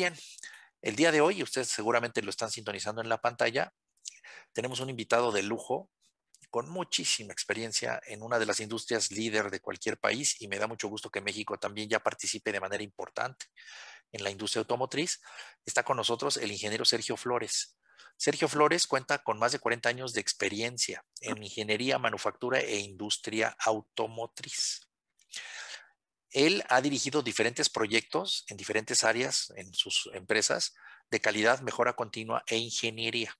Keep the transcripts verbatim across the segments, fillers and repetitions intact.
bien, el día de hoy, ustedes seguramente lo están sintonizando en la pantalla, tenemos un invitado de lujo con muchísima experiencia en una de las industrias líder de cualquier país y me da mucho gusto que México también ya participe de manera importante en la industria automotriz. Está con nosotros el ingeniero Sergio Flores. Sergio Flores cuenta con más de cuarenta años de experiencia en ingeniería, manufactura e industria automotriz. Él ha dirigido diferentes proyectos en diferentes áreas en sus empresas de calidad, mejora continua e ingeniería.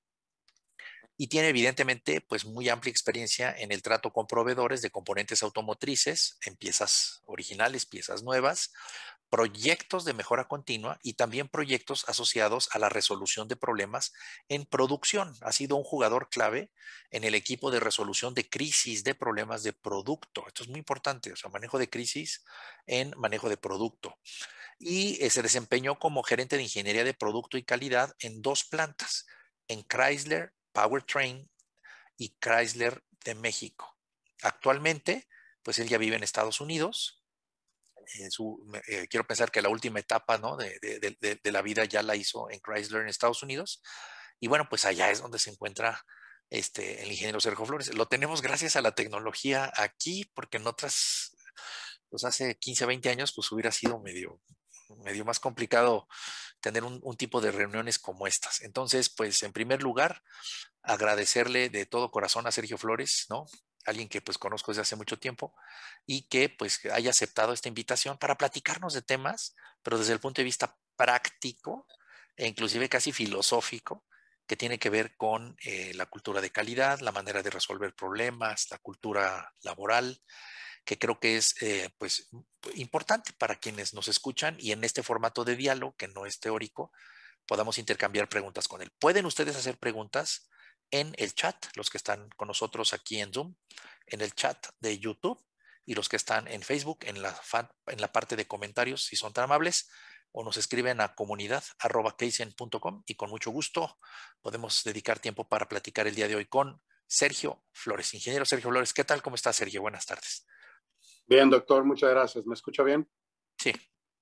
Y tiene evidentemente pues muy amplia experiencia en el trato con proveedores de componentes automotrices, en piezas originales, piezas nuevas, proyectos de mejora continua y también proyectos asociados a la resolución de problemas en producción. Ha sido un jugador clave en el equipo de resolución de crisis de problemas de producto. Esto es muy importante, o sea, manejo de crisis en manejo de producto. Y eh, se desempeñó como gerente de ingeniería de producto y calidad en dos plantas, en Chrysler Powertrain y Chrysler de México. Actualmente, pues él ya vive en Estados Unidos. En su, eh, quiero pensar que la última etapa, ¿no? de, de, de, de, la vida ya la hizo en Chrysler en Estados Unidos. Y bueno, pues allá es donde se encuentra este, el ingeniero Sergio Flores. Lo tenemos gracias a la tecnología aquí, porque en otras, pues hace quince, veinte años, pues hubiera sido medio, medio más complicado tener un, un tipo de reuniones como estas. Entonces, pues en primer lugar, agradecerle de todo corazón a Sergio Flores, ¿no? Alguien que pues conozco desde hace mucho tiempo y que pues haya aceptado esta invitación para platicarnos de temas, pero desde el punto de vista práctico e inclusive casi filosófico, que tiene que ver con eh, la cultura de calidad, la manera de resolver problemas, la cultura laboral, que creo que es eh, pues importante para quienes nos escuchan y en este formato de diálogo, que no es teórico, podamos intercambiar preguntas con él. Pueden ustedes hacer preguntas en el chat, los que están con nosotros aquí en Zoom, en el chat de YouTube y los que están en Facebook, en la, fan, en la parte de comentarios, si son tan amables, o nos escriben a comunidad arroba kaizen punto com y con mucho gusto podemos dedicar tiempo para platicar el día de hoy con Sergio Flores. Ingeniero Sergio Flores, ¿qué tal? ¿Cómo está, Sergio? Buenas tardes. Bien, doctor, muchas gracias. ¿Me escucha bien? Sí.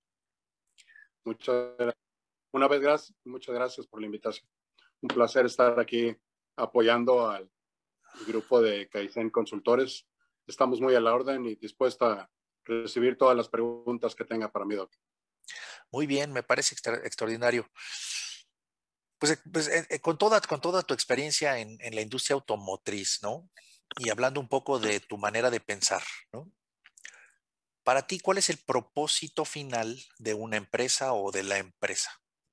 Muchas gracias. Una vez gracias, muchas gracias por la invitación. Un placer estar aquí apoyando al grupo de Kaizen Consultores. Estamos muy a la orden y dispuestos a recibir todas las preguntas que tenga para mí, doctor. Muy bien, me parece extra, extraordinario. Pues, pues eh, con, toda, con toda tu experiencia en, en la industria automotriz, ¿no? Y hablando un poco de tu manera de pensar, ¿no? Para ti, ¿cuál es el propósito final de una empresa o de la empresa?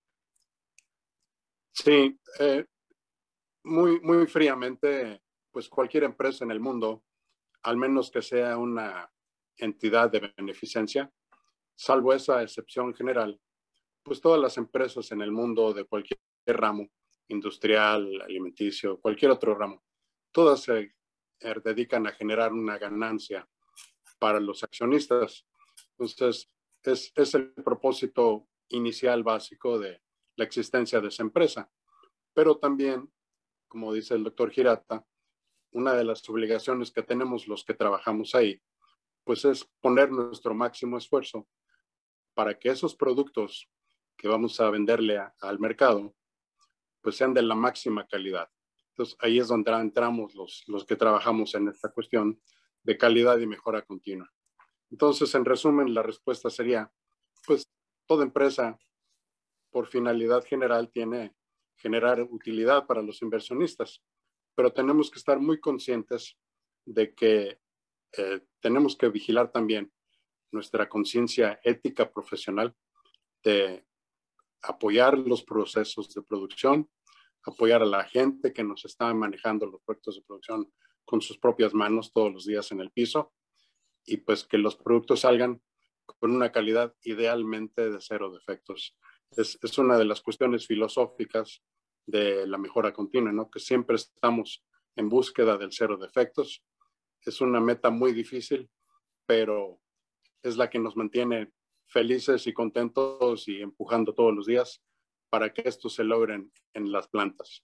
Sí, eh, muy, muy fríamente, pues cualquier empresa en el mundo, al menos que sea una entidad de beneficencia, salvo esa excepción general, pues todas las empresas en el mundo de cualquier ramo, industrial, alimenticio, cualquier otro ramo, todas se eh, dedican a generar una ganancia para los accionistas. Entonces, es, es el propósito inicial básico de la existencia de esa empresa. Pero también, como dice el doctor Hirata, una de las obligaciones que tenemos los que trabajamos ahí, pues es poner nuestro máximo esfuerzo para que esos productos que vamos a venderle a, al mercado, pues sean de la máxima calidad. Entonces, ahí es donde entramos los, los que trabajamos en esta cuestión de calidad y mejora continua. Entonces, en resumen, la respuesta sería, pues, toda empresa, por finalidad general, tiene generar utilidad para los inversionistas, pero tenemos que estar muy conscientes de que eh, tenemos que vigilar también nuestra conciencia ética profesional de apoyar los procesos de producción, apoyar a la gente que nos está manejando los proyectos de producción con sus propias manos todos los días en el piso y pues que los productos salgan con una calidad idealmente de cero defectos. Es, es una de las cuestiones filosóficas de la mejora continua, ¿no? Que siempre estamos en búsqueda del cero defectos. Es una meta muy difícil, pero es la que nos mantiene felices y contentos y empujando todos los días para que esto se logren en las plantas.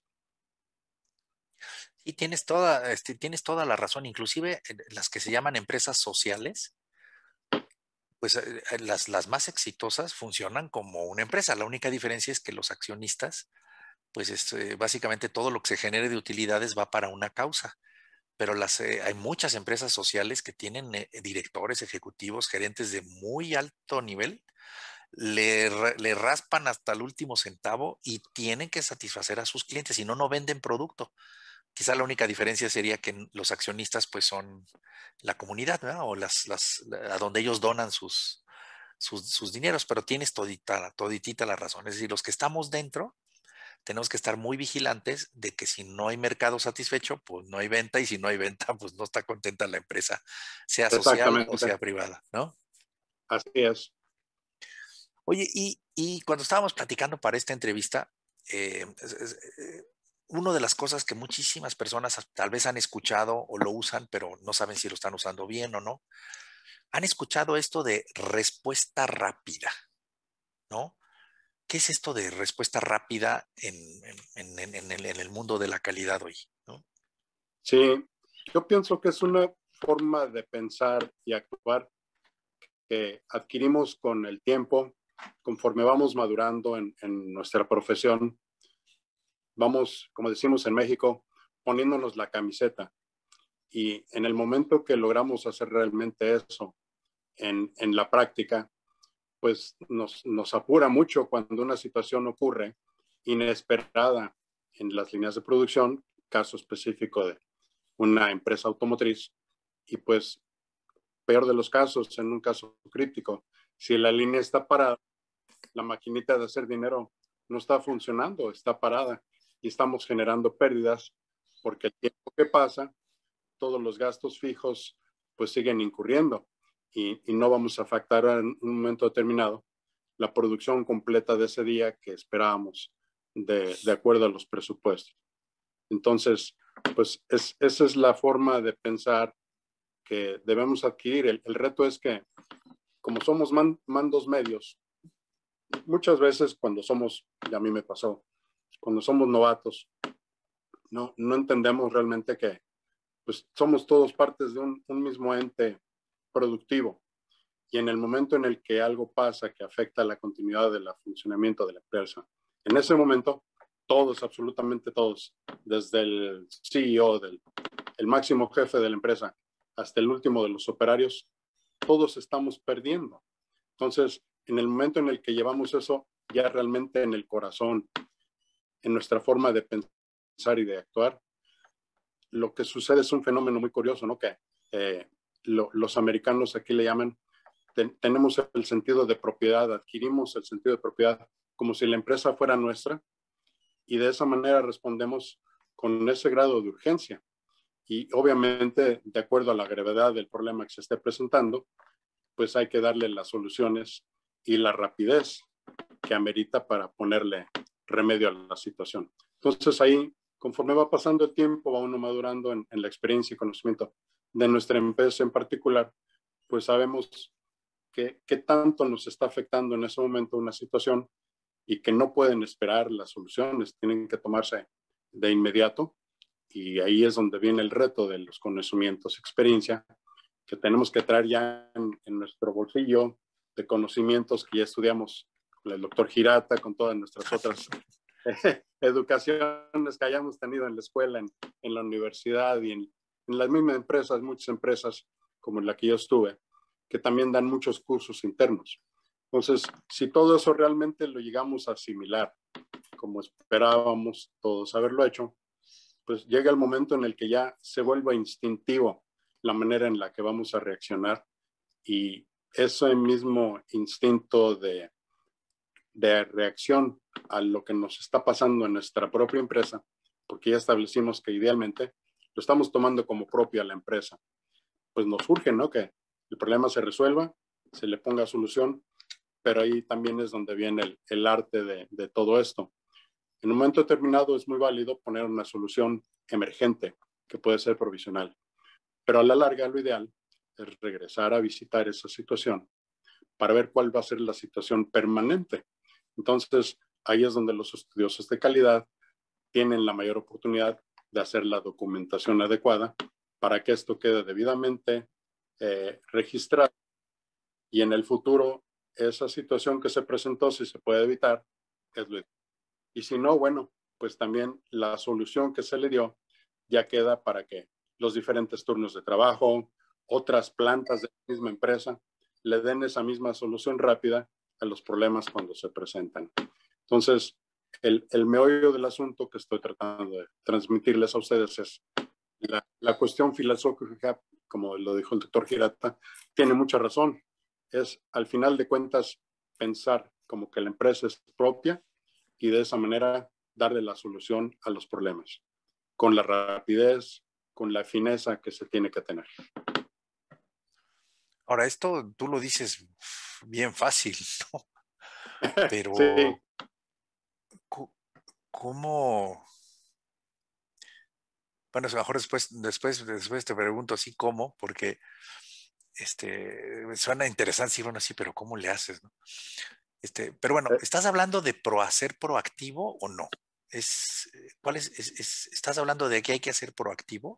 Y tienes toda, este, tienes toda la razón, inclusive las que se llaman empresas sociales, pues eh, las, las más exitosas funcionan como una empresa. La única diferencia es que los accionistas, pues es, eh, básicamente todo lo que se genere de utilidades va para una causa. Pero las, eh, hay muchas empresas sociales que tienen eh, directores, ejecutivos, gerentes de muy alto nivel, le, le raspan hasta el último centavo y tienen que satisfacer a sus clientes, si no, no venden producto. Quizá la única diferencia sería que los accionistas pues son la comunidad, ¿verdad? O las, las, a donde ellos donan sus, sus, sus dineros, pero tienes todita, toditita la razón. Es decir, los que estamos dentro tenemos que estar muy vigilantes de que si no hay mercado satisfecho, pues no hay venta, y si no hay venta, pues no está contenta la empresa, sea social o Exactamente, sea privada, ¿no? así es. Oye, y, y cuando estábamos platicando para esta entrevista, eh, es, es, eh, una de las cosas que muchísimas personas tal vez han escuchado o lo usan, pero no saben si lo están usando bien o no, han escuchado esto de respuesta rápida, ¿no? ¿Qué es esto de respuesta rápida en, en, en, en, el, en el mundo de la calidad hoy, ¿no? Sí, yo pienso que es una forma de pensar y actuar que adquirimos con el tiempo, conforme vamos madurando en, en nuestra profesión, vamos, como decimos en México, poniéndonos la camiseta. Y en el momento que logramos hacer realmente eso en, en la práctica, pues nos, nos apura mucho cuando una situación ocurre inesperada en las líneas de producción, caso específico de una empresa automotriz, y pues peor de los casos, en un caso crítico, si la línea está parada, la maquinita de hacer dinero no está funcionando, está parada y estamos generando pérdidas porque el tiempo que pasa, todos los gastos fijos pues siguen incurriendo y, y no vamos a facturar en un momento determinado la producción completa de ese día que esperábamos de, de acuerdo a los presupuestos. Entonces, pues es, esa es la forma de pensar que debemos adquirir. El, el reto es que como somos man, mandos medios, muchas veces cuando somos, y a mí me pasó, cuando somos novatos, no, no entendemos realmente que pues, somos todos partes de un, un mismo ente productivo. Y en el momento en el que algo pasa que afecta la continuidad del funcionamiento de la empresa, en ese momento, todos, absolutamente todos, desde el C E O, del el máximo jefe de la empresa, hasta el último de los operarios, todos estamos perdiendo. Entonces, en el momento en el que llevamos eso ya realmente en el corazón, en nuestra forma de pensar y de actuar, lo que sucede es un fenómeno muy curioso, ¿no? Que eh, lo, los americanos aquí le llaman, ten, tenemos el sentido de propiedad, adquirimos el sentido de propiedad como si la empresa fuera nuestra y de esa manera respondemos con ese grado de urgencia. Y obviamente, de acuerdo a la gravedad del problema que se esté presentando, pues hay que darle las soluciones y la rapidez que amerita para ponerle remedio a la situación. Entonces ahí, conforme va pasando el tiempo, va uno madurando en, en la experiencia y conocimiento de nuestra empresa en particular, pues sabemos qué tanto nos está afectando en ese momento una situación y que no pueden esperar las soluciones, tienen que tomarse de inmediato. Y ahí es donde viene el reto de los conocimientos, experiencia, que tenemos que traer ya en, en nuestro bolsillo de conocimientos que ya estudiamos con el doctor Girata, con todas nuestras otras eh, educaciones que hayamos tenido en la escuela, en, en la universidad y en, en las mismas empresas, muchas empresas como en la que yo estuve, que también dan muchos cursos internos. Entonces, si todo eso realmente lo llegamos a asimilar, como esperábamos todos haberlo hecho, pues llega el momento en el que ya se vuelva instintivo la manera en la que vamos a reaccionar y ese mismo instinto de, de reacción a lo que nos está pasando en nuestra propia empresa, porque ya establecimos que idealmente lo estamos tomando como propio a la empresa, pues nos urge, ¿no? Que el problema se resuelva, se le ponga solución, pero ahí también es donde viene el, el arte de, de todo esto. En un momento determinado es muy válido poner una solución emergente que puede ser provisional, pero a la larga lo ideal es regresar a visitar esa situación para ver cuál va a ser la situación permanente. Entonces, ahí es donde los estudiosos de calidad tienen la mayor oportunidad de hacer la documentación adecuada para que esto quede debidamente eh, registrado y en el futuro esa situación que se presentó, si se puede evitar, es lo ideal. Y si no, bueno, pues también la solución que se le dio ya queda para que los diferentes turnos de trabajo, otras plantas de la misma empresa, le den esa misma solución rápida a los problemas cuando se presentan. Entonces, el, el meollo del asunto que estoy tratando de transmitirles a ustedes es la, la cuestión filosófica, como lo dijo el doctor Hirata, tiene mucha razón. Es, al final de cuentas, pensar como que la empresa es propia y de esa manera darle la solución a los problemas, con la rapidez, con la fineza que se tiene que tener. Ahora, esto tú lo dices bien fácil, ¿no? Sí, Pero, ¿cómo? Bueno, a lo mejor después, después, después te pregunto así cómo, porque este, suena interesante, sí, bueno, sí, pero ¿cómo le haces, no? Este, pero bueno, eh, ¿estás hablando de pro hacer proactivo o no? Es, ¿cuál es, es, es- ¿estás hablando de que hay que hacer proactivo?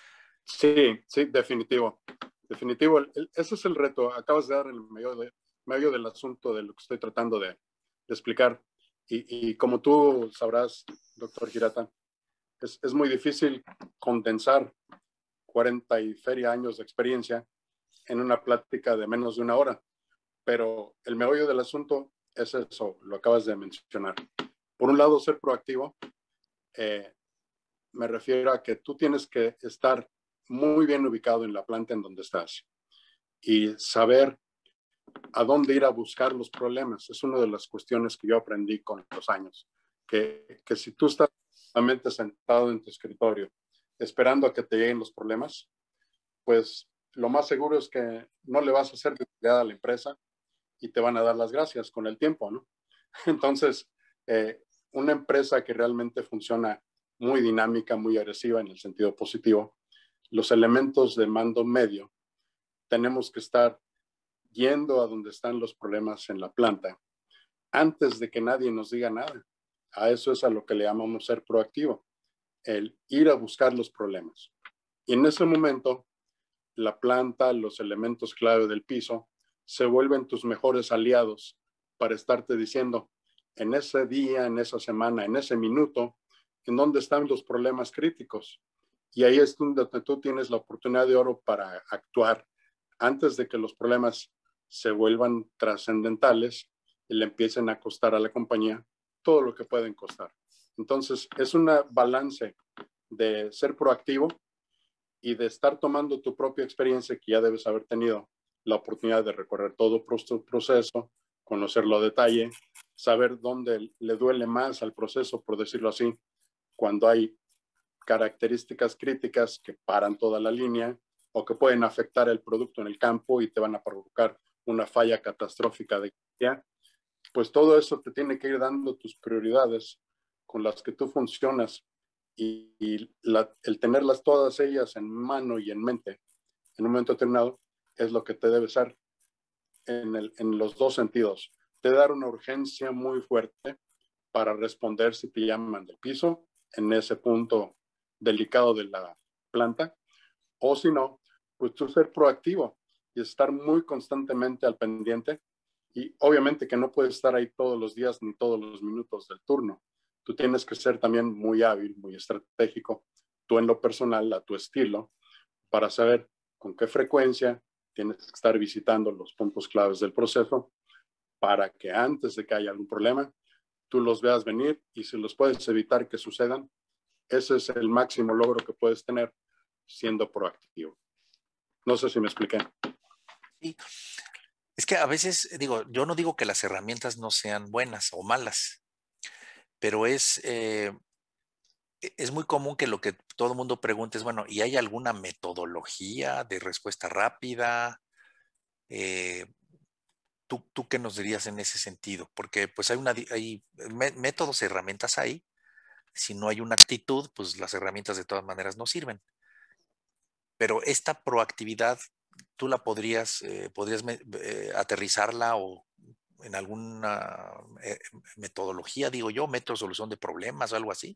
sí, sí, definitivo. Definitivo. El, el, ese es el reto. Acabas de dar el medio, de, medio del asunto de lo que estoy tratando de, de explicar. Y, y, como tú sabrás, doctor Hirata, es, es muy difícil condensar cuarenta y feria años de experiencia en una plática de menos de una hora. Pero el meollo del asunto es eso, lo acabas de mencionar. Por un lado, ser proactivo, eh, me refiero a que tú tienes que estar muy bien ubicado en la planta en donde estás y saber a dónde ir a buscar los problemas. Es una de las cuestiones que yo aprendí con los años, que, que si tú estás solamente sentado en tu escritorio esperando a que te lleguen los problemas, pues lo más seguro es que no le vas a hacer de utilidad a la empresa y te van a dar las gracias con el tiempo, ¿no? Entonces, eh, una empresa que realmente funciona muy dinámica, muy agresiva en el sentido positivo, los elementos de mando medio, tenemos que estar yendo a donde están los problemas en la planta antes de que nadie nos diga nada. A eso es a lo que le llamamos ser proactivo, el ir a buscar los problemas. Y en ese momento, la planta, los elementos clave del piso, se vuelven tus mejores aliados para estarte diciendo en ese día, en esa semana, en ese minuto, en dónde están los problemas críticos. Y ahí es donde tú tienes la oportunidad de oro para actuar antes de que los problemas se vuelvan trascendentales y le empiecen a costar a la compañía todo lo que pueden costar. Entonces, es un balance de ser proactivo y de estar tomando tu propia experiencia que ya debes haber tenido la oportunidad de recorrer todo tu proceso, conocerlo a detalle, saber dónde le duele más al proceso, por decirlo así, cuando hay características críticas que paran toda la línea o que pueden afectar el producto en el campo y te van a provocar una falla catastrófica de calidad, pues todo eso te tiene que ir dando tus prioridades con las que tú funcionas y, y la, el tenerlas todas ellas en mano y en mente en un momento determinado es lo que te debe ser en, el, en los dos sentidos. Te dar una urgencia muy fuerte para responder si te llaman del piso en ese punto delicado de la planta, o si no, pues tú ser proactivo y estar muy constantemente al pendiente. Y obviamente que no puedes estar ahí todos los días ni todos los minutos del turno. Tú tienes que ser también muy hábil, muy estratégico, tú en lo personal, a tu estilo, para saber con qué frecuencia tienes que estar visitando los puntos claves del proceso para que antes de que haya algún problema, tú los veas venir y si los puedes evitar que sucedan, ese es el máximo logro que puedes tener siendo proactivo. No sé si me expliqué. Sí. Es que a veces, digo, yo no digo que las herramientas no sean buenas o malas, pero es, eh, es muy común que lo que todo el mundo pregunte es, bueno, ¿y hay alguna metodología de respuesta rápida? Eh, ¿tú, ¿Tú qué nos dirías en ese sentido? Porque pues hay, una, hay métodos, herramientas ahí. Si no hay una actitud, pues las herramientas de todas maneras no sirven. Pero esta proactividad, tú la podrías, eh, podrías eh, aterrizarla o en alguna eh, metodología, digo yo, método de solución de problemas o algo así.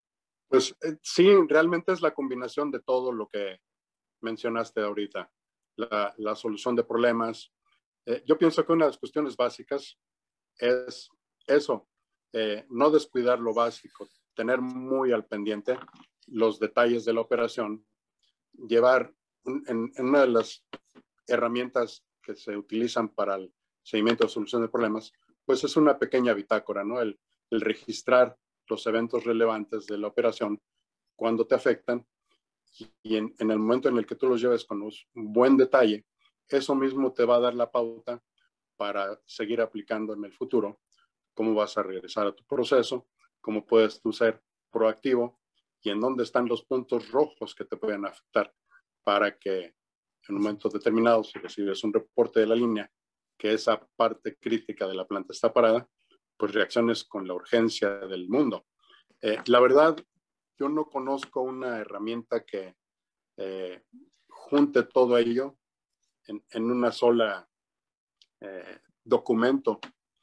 Pues eh, sí, realmente es la combinación de todo lo que mencionaste ahorita. la, la solución de problemas. Eh, yo pienso que una de las cuestiones básicas es eso, eh, no descuidar lo básico, tener muy al pendiente los detalles de la operación, llevar un, en, en una de las herramientas que se utilizan para el seguimiento de solución de problemas, pues es una pequeña bitácora, ¿no? El, el registrar los eventos relevantes de la operación, cuando te afectan, y en, en el momento en el que tú los lleves con un buen detalle, eso mismo te va a dar la pauta para seguir aplicando en el futuro, cómo vas a regresar a tu proceso, cómo puedes tú ser proactivo y en dónde están los puntos rojos que te pueden afectar para que en un momento determinado, si recibes un reporte de la línea, que esa parte crítica de la planta está parada, pues reacciones con la urgencia del mundo. Eh, la verdad, yo no conozco una herramienta que eh, junte todo ello en, en una sola eh, documento,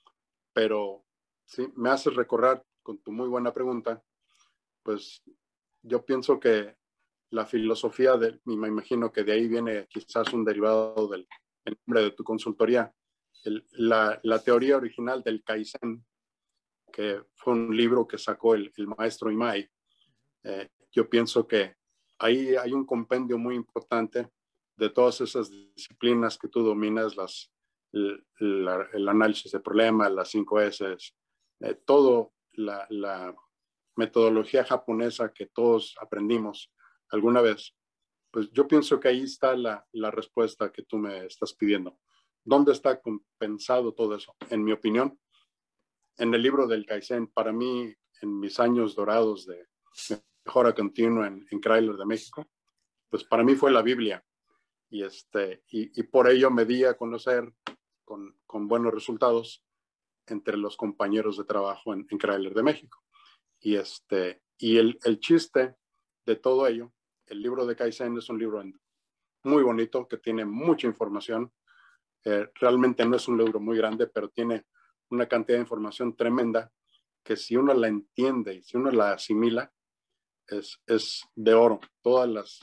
pero sí, me haces recordar con tu muy buena pregunta, pues yo pienso que la filosofía, de, me imagino que de ahí viene quizás un derivado del nombre de tu consultoría, el, la, la teoría original del Kaizen, que fue un libro que sacó el, el maestro Imai. Eh, yo pienso que ahí hay un compendio muy importante de todas esas disciplinas que tú dominas, las, el, la, el análisis de problemas, las cinco S, eh, todo la, la metodología japonesa que todos aprendimos alguna vez. Pues yo pienso que ahí está la, la respuesta que tú me estás pidiendo. ¿Dónde está compensado todo eso? En mi opinión, en el libro del Kaizen, para mí, en mis años dorados de mejora continua en, en Chrysler de México, pues para mí fue la Biblia. Y, este, y, y por ello me di a conocer con, con buenos resultados entre los compañeros de trabajo en, en Chrysler de México. Y, este, y el, el chiste de todo ello, el libro de Kaizen es un libro muy bonito que tiene mucha información. Eh, realmente no es un libro muy grande, pero tiene una cantidad de información tremenda que si uno la entiende y si uno la asimila, es, es de oro. Todas las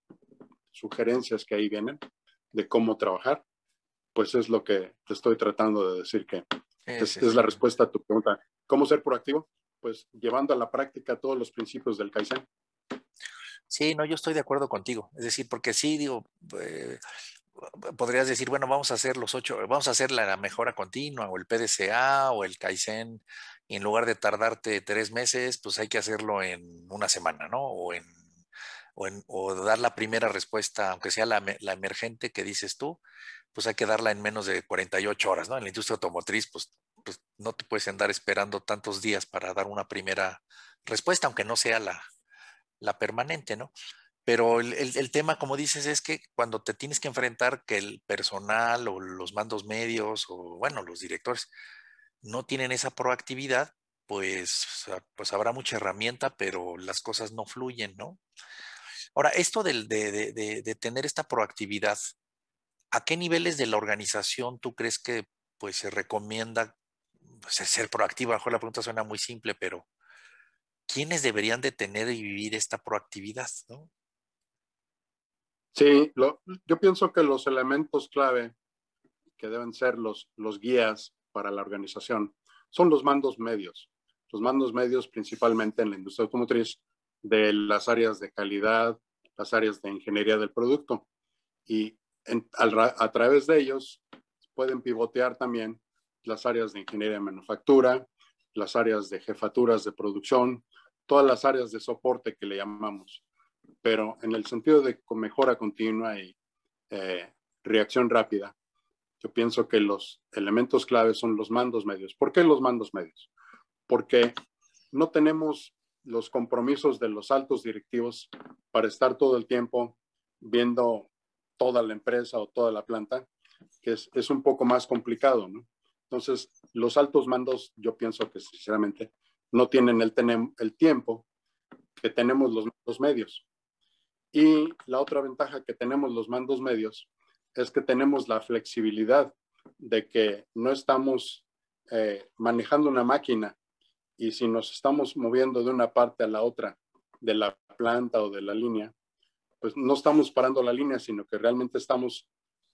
sugerencias que ahí vienen de cómo trabajar, pues es lo que te estoy tratando de decir, que Sí, es, sí, es sí. la respuesta a tu pregunta. ¿Cómo ser proactivo? Pues llevando a la práctica todos los principios del Kaizen. Sí, no, yo estoy de acuerdo contigo. Es decir, porque sí, digo, eh, podrías decir, bueno, vamos a hacer los ocho, vamos a hacer la mejora continua o el P D C A o el Kaizen, y en lugar de tardarte tres meses, pues hay que hacerlo en una semana, ¿no? O en, o, en, o dar la primera respuesta, aunque sea la, la emergente que dices tú, pues hay que darla en menos de cuarenta y ocho horas, ¿no? En la industria automotriz, pues, pues no te puedes andar esperando tantos días para dar una primera respuesta, aunque no sea la, la permanente, ¿no? Pero el, el, el, tema, como dices, es que cuando te tienes que enfrentar que el personal o los mandos medios o, bueno, los directores no tienen esa proactividad, pues, pues habrá mucha herramienta, pero las cosas no fluyen, ¿no? Ahora, esto del, de, de, de, de tener esta proactividad, ¿a qué niveles de la organización tú crees que pues, se recomienda pues, ser proactivo? A lo mejor la pregunta suena muy simple, pero ¿quiénes deberían de tener y vivir esta proactividad, ¿no? Sí, lo, yo pienso que los elementos clave que deben ser los, los guías para la organización son los mandos medios. Los mandos medios principalmente en la industria automotriz de las áreas de calidad, las áreas de ingeniería del producto. Y en, a, a través de ellos pueden pivotear también las áreas de ingeniería de manufactura, las áreas de jefaturas de producción, todas las áreas de soporte que le llamamos. Pero en el sentido de mejora continua y eh, reacción rápida, yo pienso que los elementos claves son los mandos medios. ¿Por qué los mandos medios? Porque no tenemos los compromisos de los altos directivos para estar todo el tiempo viendo toda la empresa o toda la planta, que es, es un poco más complicado, ¿no? Entonces, los altos mandos, yo pienso que sinceramente no tienen el, tenem, el tiempo que tenemos los mandos medios. Y la otra ventaja que tenemos los mandos medios es que tenemos la flexibilidad de que no estamos eh, manejando una máquina y si nos estamos moviendo de una parte a la otra de la planta o de la línea, pues no estamos parando la línea, sino que realmente estamos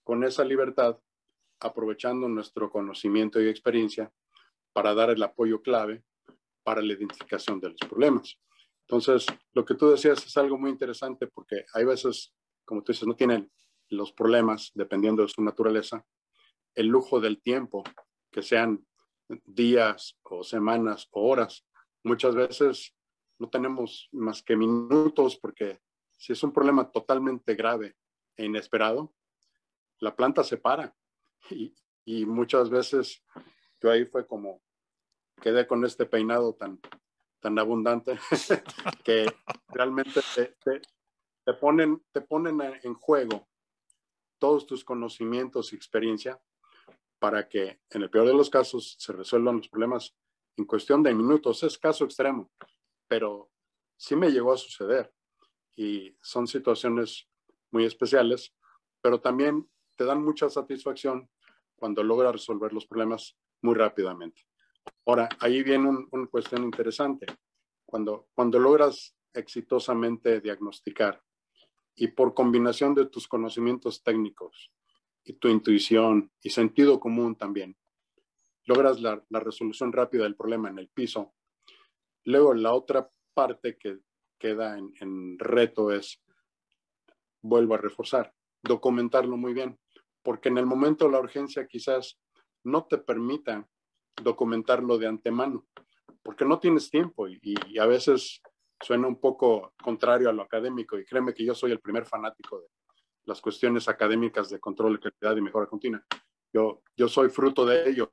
con esa libertad, aprovechando nuestro conocimiento y experiencia para dar el apoyo clave para la identificación de los problemas. Entonces, lo que tú decías es algo muy interesante porque hay veces, como tú dices, no tienen los problemas, dependiendo de su naturaleza, el lujo del tiempo, que sean días o semanas o horas. Muchas veces no tenemos más que minutos porque si es un problema totalmente grave e inesperado, la planta se para. Y, y muchas veces yo ahí fue como, quedé con este peinado tan, tan abundante que realmente te, te, te, ponen, te ponen en juego todos tus conocimientos y experiencia para que en el peor de los casos se resuelvan los problemas en cuestión de minutos. Es caso extremo, pero sí me llegó a suceder y son situaciones muy especiales, pero también te dan mucha satisfacción cuando logras resolver los problemas muy rápidamente. Ahora, ahí viene una un cuestión interesante. Cuando, cuando logras exitosamente diagnosticar y por combinación de tus conocimientos técnicos y tu intuición y sentido común también, logras la, la resolución rápida del problema en el piso. Luego, la otra parte que queda en, en reto es, vuelvo a reforzar, documentarlo muy bien, porque en el momento de la urgencia quizás no te permita documentarlo de antemano, porque no tienes tiempo y, y a veces suena un poco contrario a lo académico y créeme que yo soy el primer fanático de las cuestiones académicas de control de calidad y mejora continua. Yo, yo soy fruto de ello,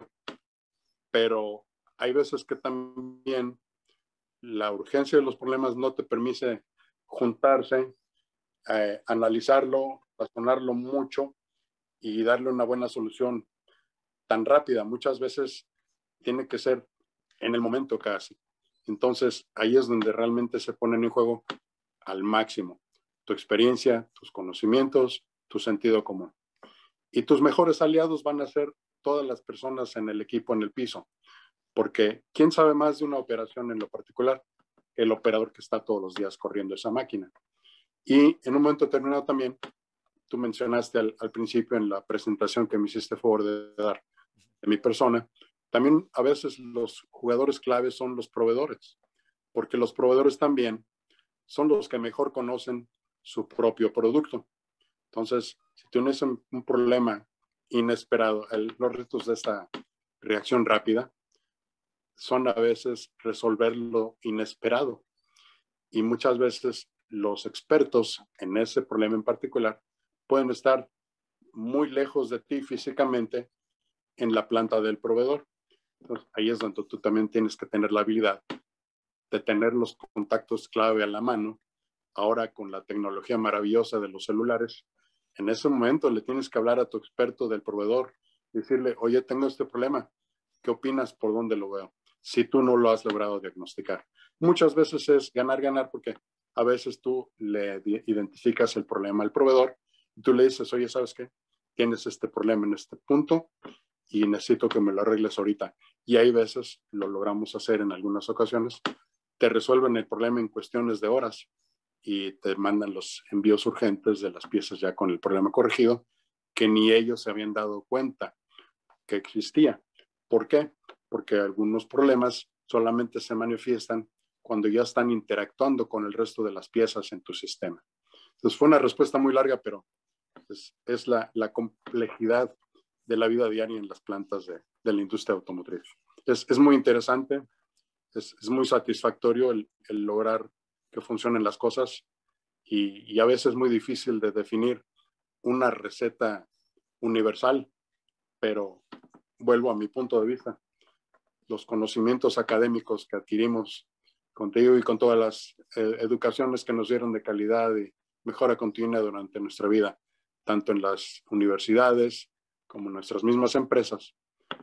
pero hay veces que también la urgencia de los problemas no te permite juntarse, eh, analizarlo, razonarlo mucho y darle una buena solución tan rápida. Muchas veces tiene que ser en el momento casi. Entonces, ahí es donde realmente se ponen en juego al máximo tu experiencia, tus conocimientos, tu sentido común. Y tus mejores aliados van a ser todas las personas en el equipo, en el piso, porque ¿quién sabe más de una operación en lo particular? El operador que está todos los días corriendo esa máquina. Y en un momento determinado también, tú mencionaste al, al principio en la presentación que me hiciste favor de dar de mi persona, también a veces los jugadores claves son los proveedores, porque los proveedores también son los que mejor conocen su propio producto. Entonces, si tienes un, un problema inesperado, el, los retos de esta reacción rápida son a veces resolver lo inesperado. Y muchas veces los expertos en ese problema en particular pueden estar muy lejos de ti físicamente en la planta del proveedor. Entonces, ahí es donde tú también tienes que tener la habilidad de tener los contactos clave a la mano. Ahora con la tecnología maravillosa de los celulares, en ese momento le tienes que hablar a tu experto del proveedor, decirle, oye, tengo este problema, ¿qué opinas? ¿Por dónde lo veo? Si tú no lo has logrado diagnosticar. Muchas veces es ganar, ganar, porque a veces tú le identificas el problema al proveedor y tú le dices, oye, ¿sabes qué? Tienes este problema en este punto y necesito que me lo arregles ahorita. Y hay veces, lo logramos hacer en algunas ocasiones, te resuelven el problema en cuestiones de horas y te mandan los envíos urgentes de las piezas ya con el problema corregido, que ni ellos se habían dado cuenta que existía. ¿Por qué? Porque algunos problemas solamente se manifiestan cuando ya están interactuando con el resto de las piezas en tu sistema. Entonces fue una respuesta muy larga, pero es, es la, la complejidad de la vida diaria en las plantas de, de la industria automotriz. Es, es muy interesante, es, es muy satisfactorio el, el lograr que funcionen las cosas y, y a veces es muy difícil de definir una receta universal, pero vuelvo a mi punto de vista. Los conocimientos académicos que adquirimos contigo y con todas las eh, educaciones que nos dieron de calidad y mejora continua durante nuestra vida, tanto en las universidades como en nuestras mismas empresas,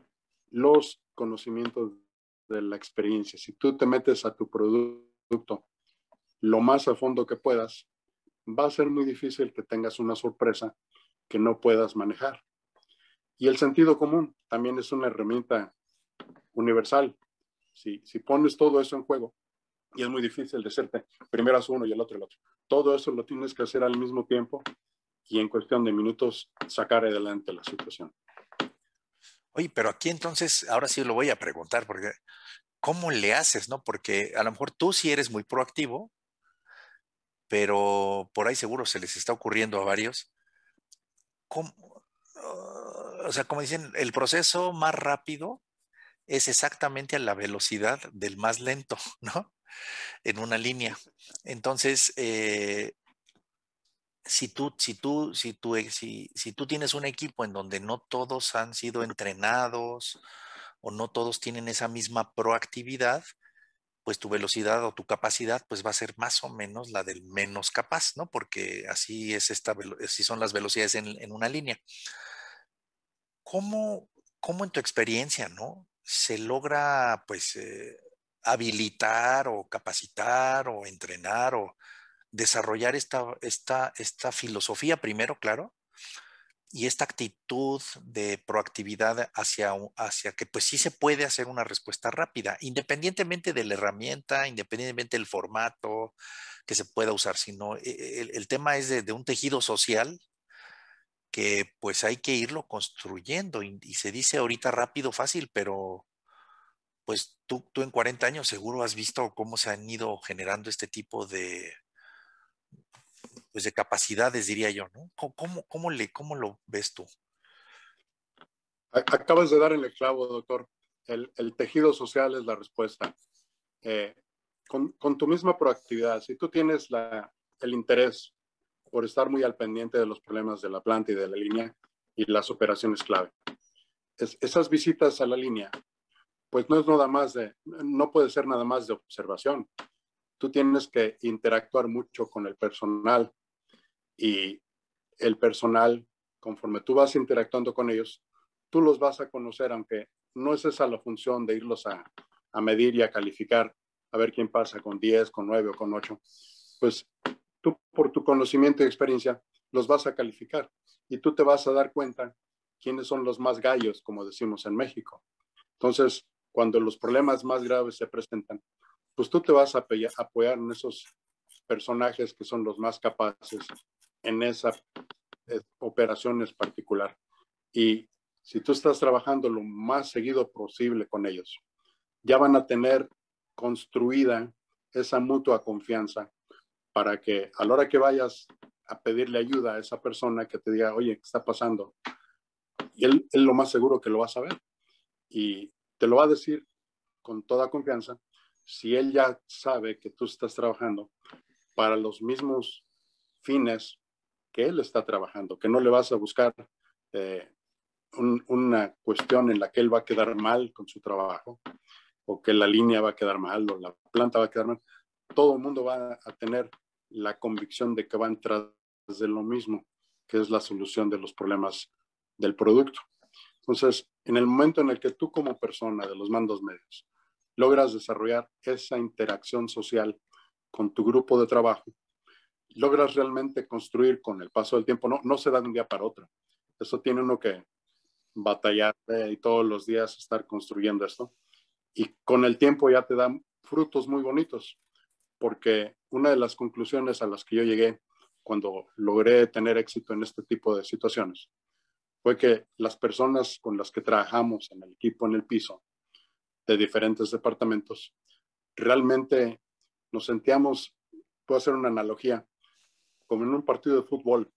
los conocimientos de la experiencia. Si tú te metes a tu producto lo más a fondo que puedas, va a ser muy difícil que tengas una sorpresa que no puedas manejar. Y el sentido común también es una herramienta universal. Si, si pones todo eso en juego, y es muy difícil decirte, primero haz uno y el otro el otro. Todo eso lo tienes que hacer al mismo tiempo y en cuestión de minutos sacar adelante la situación. Oye, pero aquí entonces, ahora sí lo voy a preguntar, porque ¿cómo le haces, no? Porque a lo mejor tú sí eres muy proactivo, pero por ahí seguro se les está ocurriendo a varios. ¿Cómo? Uh, o sea, como dicen, el proceso más rápido es exactamente a la velocidad del más lento, ¿no? En una línea. Entonces, eh, si tú, si tú, si tú, si, si tú tienes un equipo en donde no todos han sido entrenados o no todos tienen esa misma proactividad, pues tu velocidad o tu capacidad pues va a ser más o menos la del menos capaz, ¿no? Porque así es esta, así son las velocidades en, en una línea. ¿Cómo, cómo en tu experiencia, ¿no? Se logra pues eh, habilitar o capacitar o entrenar o desarrollar esta, esta, esta filosofía primero, claro, y esta actitud de proactividad hacia, hacia que pues sí se puede hacer una respuesta rápida, independientemente de la herramienta, independientemente del formato que se pueda usar, sino el, el tema es de, de, un tejido social que pues hay que irlo construyendo y, y se dice ahorita rápido, fácil, pero pues tú, tú en cuarenta años seguro has visto cómo se han ido generando este tipo de, pues de capacidades, diría yo, ¿no? ¿Cómo, cómo, le, cómo lo ves tú? Acabas de dar en el clavo, doctor. El, el tejido social es la respuesta. Eh, con, con, tu misma proactividad, si tú tienes la, el interés por estar muy al pendiente de los problemas de la planta y de la línea y las operaciones clave, es, esas visitas a la línea, pues no es nada más de, no puede ser nada más de observación. Tú tienes que interactuar mucho con el personal y el personal, conforme tú vas interactuando con ellos, tú los vas a conocer, aunque no es esa la función de irlos a, a medir y a calificar, a ver quién pasa con diez, con nueve o con ocho. Pues tú, por tu conocimiento y experiencia, los vas a calificar y tú te vas a dar cuenta quiénes son los más gallos, como decimos en México. Entonces, cuando los problemas más graves se presentan, pues tú te vas a apoyar en esos personajes que son los más capaces en esa eh, operación en particular. Y si tú estás trabajando lo más seguido posible con ellos, ya van a tener construida esa mutua confianza para que a la hora que vayas a pedirle ayuda a esa persona que te diga, oye, ¿qué está pasando? Y él, él lo más seguro que lo va a saber. Y te lo va a decir con toda confianza si él ya sabe que tú estás trabajando para los mismos fines que él está trabajando, que no le vas a buscar eh, un, una cuestión en la que él va a quedar mal con su trabajo, o que la línea va a quedar mal, o la planta va a quedar mal. Todo el mundo va a tener la convicción de que van tras de lo mismo, que es la solución de los problemas del producto. Entonces, en el momento en el que tú como persona de los mandos medios logras desarrollar esa interacción social con tu grupo de trabajo, logras realmente construir con el paso del tiempo, no, no se da de un día para otro. Eso tiene uno que batallar eh, y todos los días estar construyendo esto. Y con el tiempo ya te dan frutos muy bonitos, porque una de las conclusiones a las que yo llegué cuando logré tener éxito en este tipo de situaciones fue que las personas con las que trabajamos en el equipo, en el piso, de diferentes departamentos, realmente nos sentíamos, puedo hacer una analogía, como en un partido de fútbol.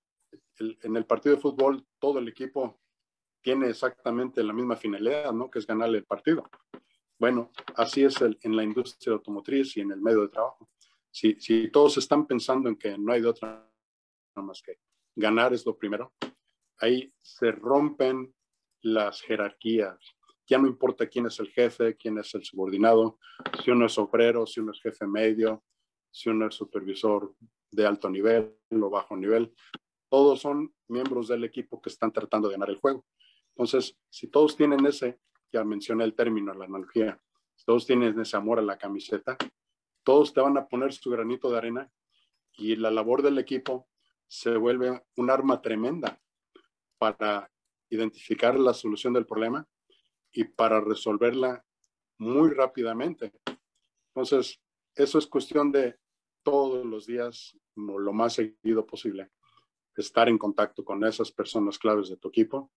El, en el partido de fútbol, todo el equipo tiene exactamente la misma finalidad, ¿no? Que es ganarle el partido. Bueno, así es el, en la industria automotriz y en el medio de trabajo. Si, si todos están pensando en que no hay de otra más que ganar es lo primero, ahí se rompen las jerarquías. Ya no importa quién es el jefe, quién es el subordinado, si uno es obrero, si uno es jefe medio, si uno es supervisor de alto nivel o bajo nivel. Todos son miembros del equipo que están tratando de ganar el juego. Entonces, si todos tienen ese, ya mencioné el término, la analogía, si todos tienen ese amor a la camiseta, todos te van a poner su granito de arena y la labor del equipo se vuelve un arma tremenda para identificar la solución del problema y para resolverla muy rápidamente. Entonces, eso es cuestión de todos los días, lo más seguido posible, estar en contacto con esas personas claves de tu equipo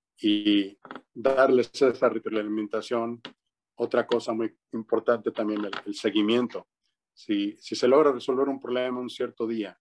y darles esa retroalimentación. Otra cosa muy importante también, el, el seguimiento. Si, si se logra resolver un problema un cierto día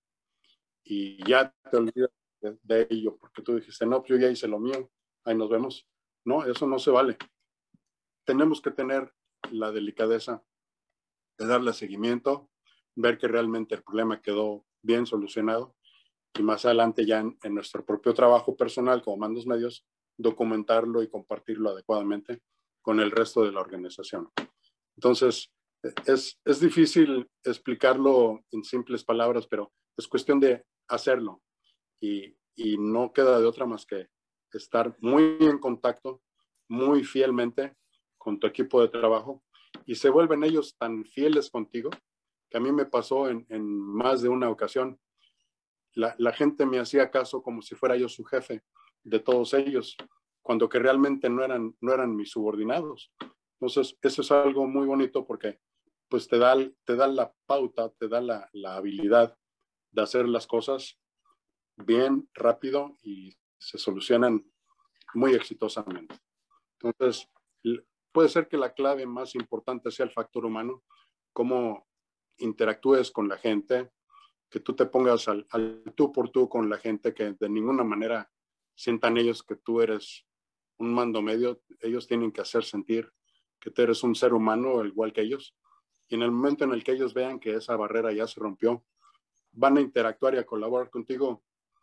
y ya te olvidas de, de ello porque tú dijiste, no, pues yo ya hice lo mío, ahí nos vemos. No, eso no se vale. Tenemos que tener la delicadeza de darle seguimiento, ver que realmente el problema quedó bien solucionado y más adelante ya en, en nuestro propio trabajo personal como mandos medios, documentarlo y compartirlo adecuadamente con el resto de la organización. Entonces, es, es difícil explicarlo en simples palabras, pero es cuestión de hacerlo y, y no queda de otra más que estar muy en contacto, muy fielmente con tu equipo de trabajo y se vuelven ellos tan fieles contigo que a mí me pasó en, en más de una ocasión. La, la gente me hacía caso como si fuera yo su jefe de todos ellos, cuando que realmente no eran, no eran mis subordinados. Entonces, eso es algo muy bonito porque pues te da, te da la pauta, te da la, la habilidad de hacer las cosas bien, rápido y se solucionan muy exitosamente. Entonces, puede ser que la clave más importante sea el factor humano, cómo interactúes con la gente, que tú te pongas al, al tú por tú con la gente, que de ninguna manera sientan ellos que tú eres un mando medio. Ellos tienen que hacer sentir que tú eres un ser humano igual que ellos. Y en el momento en el que ellos vean que esa barrera ya se rompió, van a interactuar y a colaborar contigo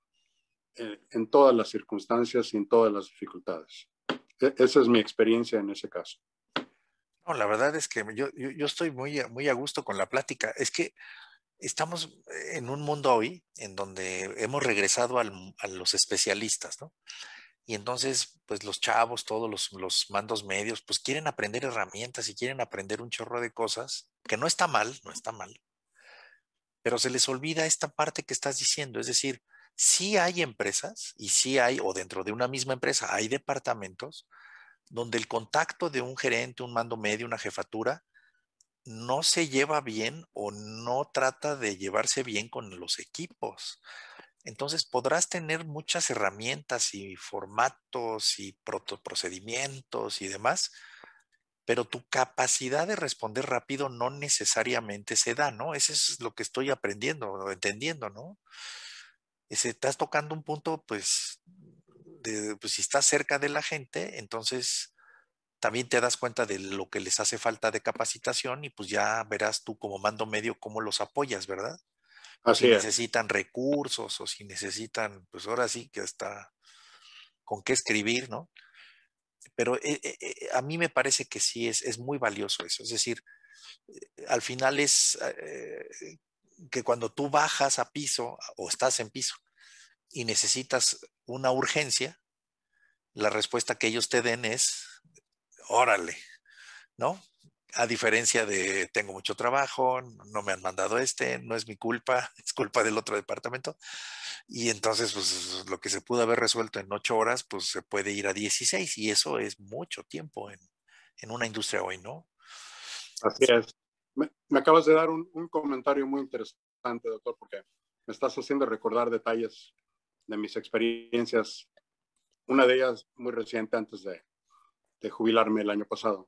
en, en todas las circunstancias y en todas las dificultades. E- esa es mi experiencia en ese caso. No, la verdad es que yo, yo, yo estoy muy, a- muy a gusto con la plática. Es que estamos en un mundo hoy en donde hemos regresado al- a los especialistas, ¿no? Y entonces, pues los chavos, todos los, los mandos medios, pues quieren aprender herramientas y quieren aprender un chorro de cosas, que no está mal, no está mal, pero se les olvida esta parte que estás diciendo, es decir, sí hay empresas y sí hay, o dentro de una misma empresa hay departamentos donde el contacto de un gerente, un mando medio, una jefatura, no se lleva bien o no trata de llevarse bien con los equipos. Entonces podrás tener muchas herramientas y formatos y procedimientos y demás, pero tu capacidad de responder rápido no necesariamente se da, ¿no? Eso es lo que estoy aprendiendo o entendiendo, ¿no? Ese, estás tocando un punto, pues, de, pues si estás cerca de la gente, entonces también te das cuenta de lo que les hace falta de capacitación y pues ya verás tú como mando medio cómo los apoyas, ¿verdad? Si Así es. necesitan recursos o si necesitan, pues ahora sí que hasta con qué escribir, ¿no? Pero eh, eh, eh, a mí me parece que sí es, es muy valioso eso. Es decir, eh, al final es eh, que cuando tú bajas a piso o estás en piso y necesitas una urgencia, la respuesta que ellos te den es, órale, ¿no? A diferencia de tengo mucho trabajo, no me han mandado este, no es mi culpa, es culpa del otro departamento. Y entonces, pues lo que se pudo haber resuelto en ocho horas, pues se puede ir a dieciséis y eso es mucho tiempo en, en una industria hoy, ¿no? Así es. Me, me acabas de dar un, un comentario muy interesante, doctor, porque me estás haciendo recordar detalles de mis experiencias. Una de ellas muy reciente, antes de, de jubilarme el año pasado.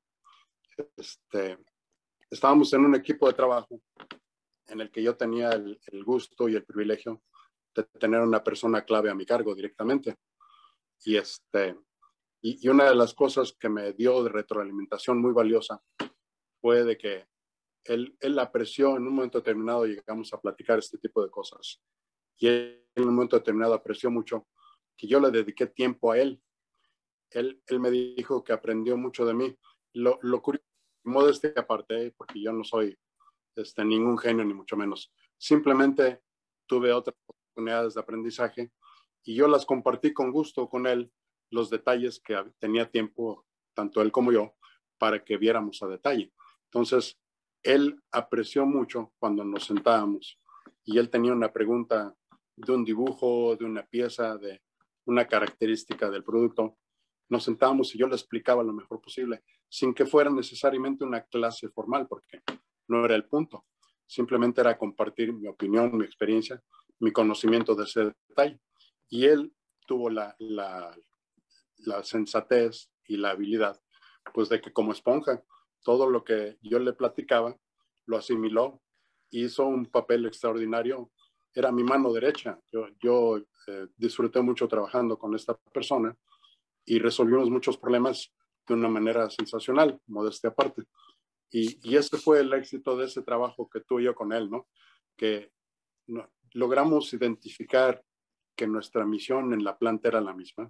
Este, estábamos en un equipo de trabajo en el que yo tenía el, el gusto y el privilegio de tener una persona clave a mi cargo directamente. Y, este, y, y una de las cosas que me dio de retroalimentación muy valiosa fue de que él, él apreció en un momento determinado, llegamos a platicar este tipo de cosas. Y él en un momento determinado apreció mucho que yo le dediqué tiempo a él. Él, él me dijo que aprendió mucho de mí. Lo, lo curioso, modestia aparte, porque yo no soy este, ningún genio, ni mucho menos. Simplemente tuve otras oportunidades de aprendizaje y yo las compartí con gusto con él, los detalles que tenía tiempo, tanto él como yo, para que viéramos a detalle. Entonces, él apreció mucho cuando nos sentábamos y él tenía una pregunta de un dibujo, de una pieza, de una característica del producto. Nos sentábamos y yo le explicaba lo mejor posible, sin que fuera necesariamente una clase formal, porque no era el punto. Simplemente era compartir mi opinión, mi experiencia, mi conocimiento de ese detalle. Y él tuvo la, la, la sensatez y la habilidad, pues de que como esponja, todo lo que yo le platicaba, lo asimiló, hizo un papel extraordinario, era mi mano derecha. Yo, yo eh, disfruté mucho trabajando con esta persona y resolvimos muchos problemas de una manera sensacional, modestia aparte. Y, y ese fue el éxito de ese trabajo que tuve yo con él, ¿no? Que no, logramos identificar que nuestra misión en la planta era la misma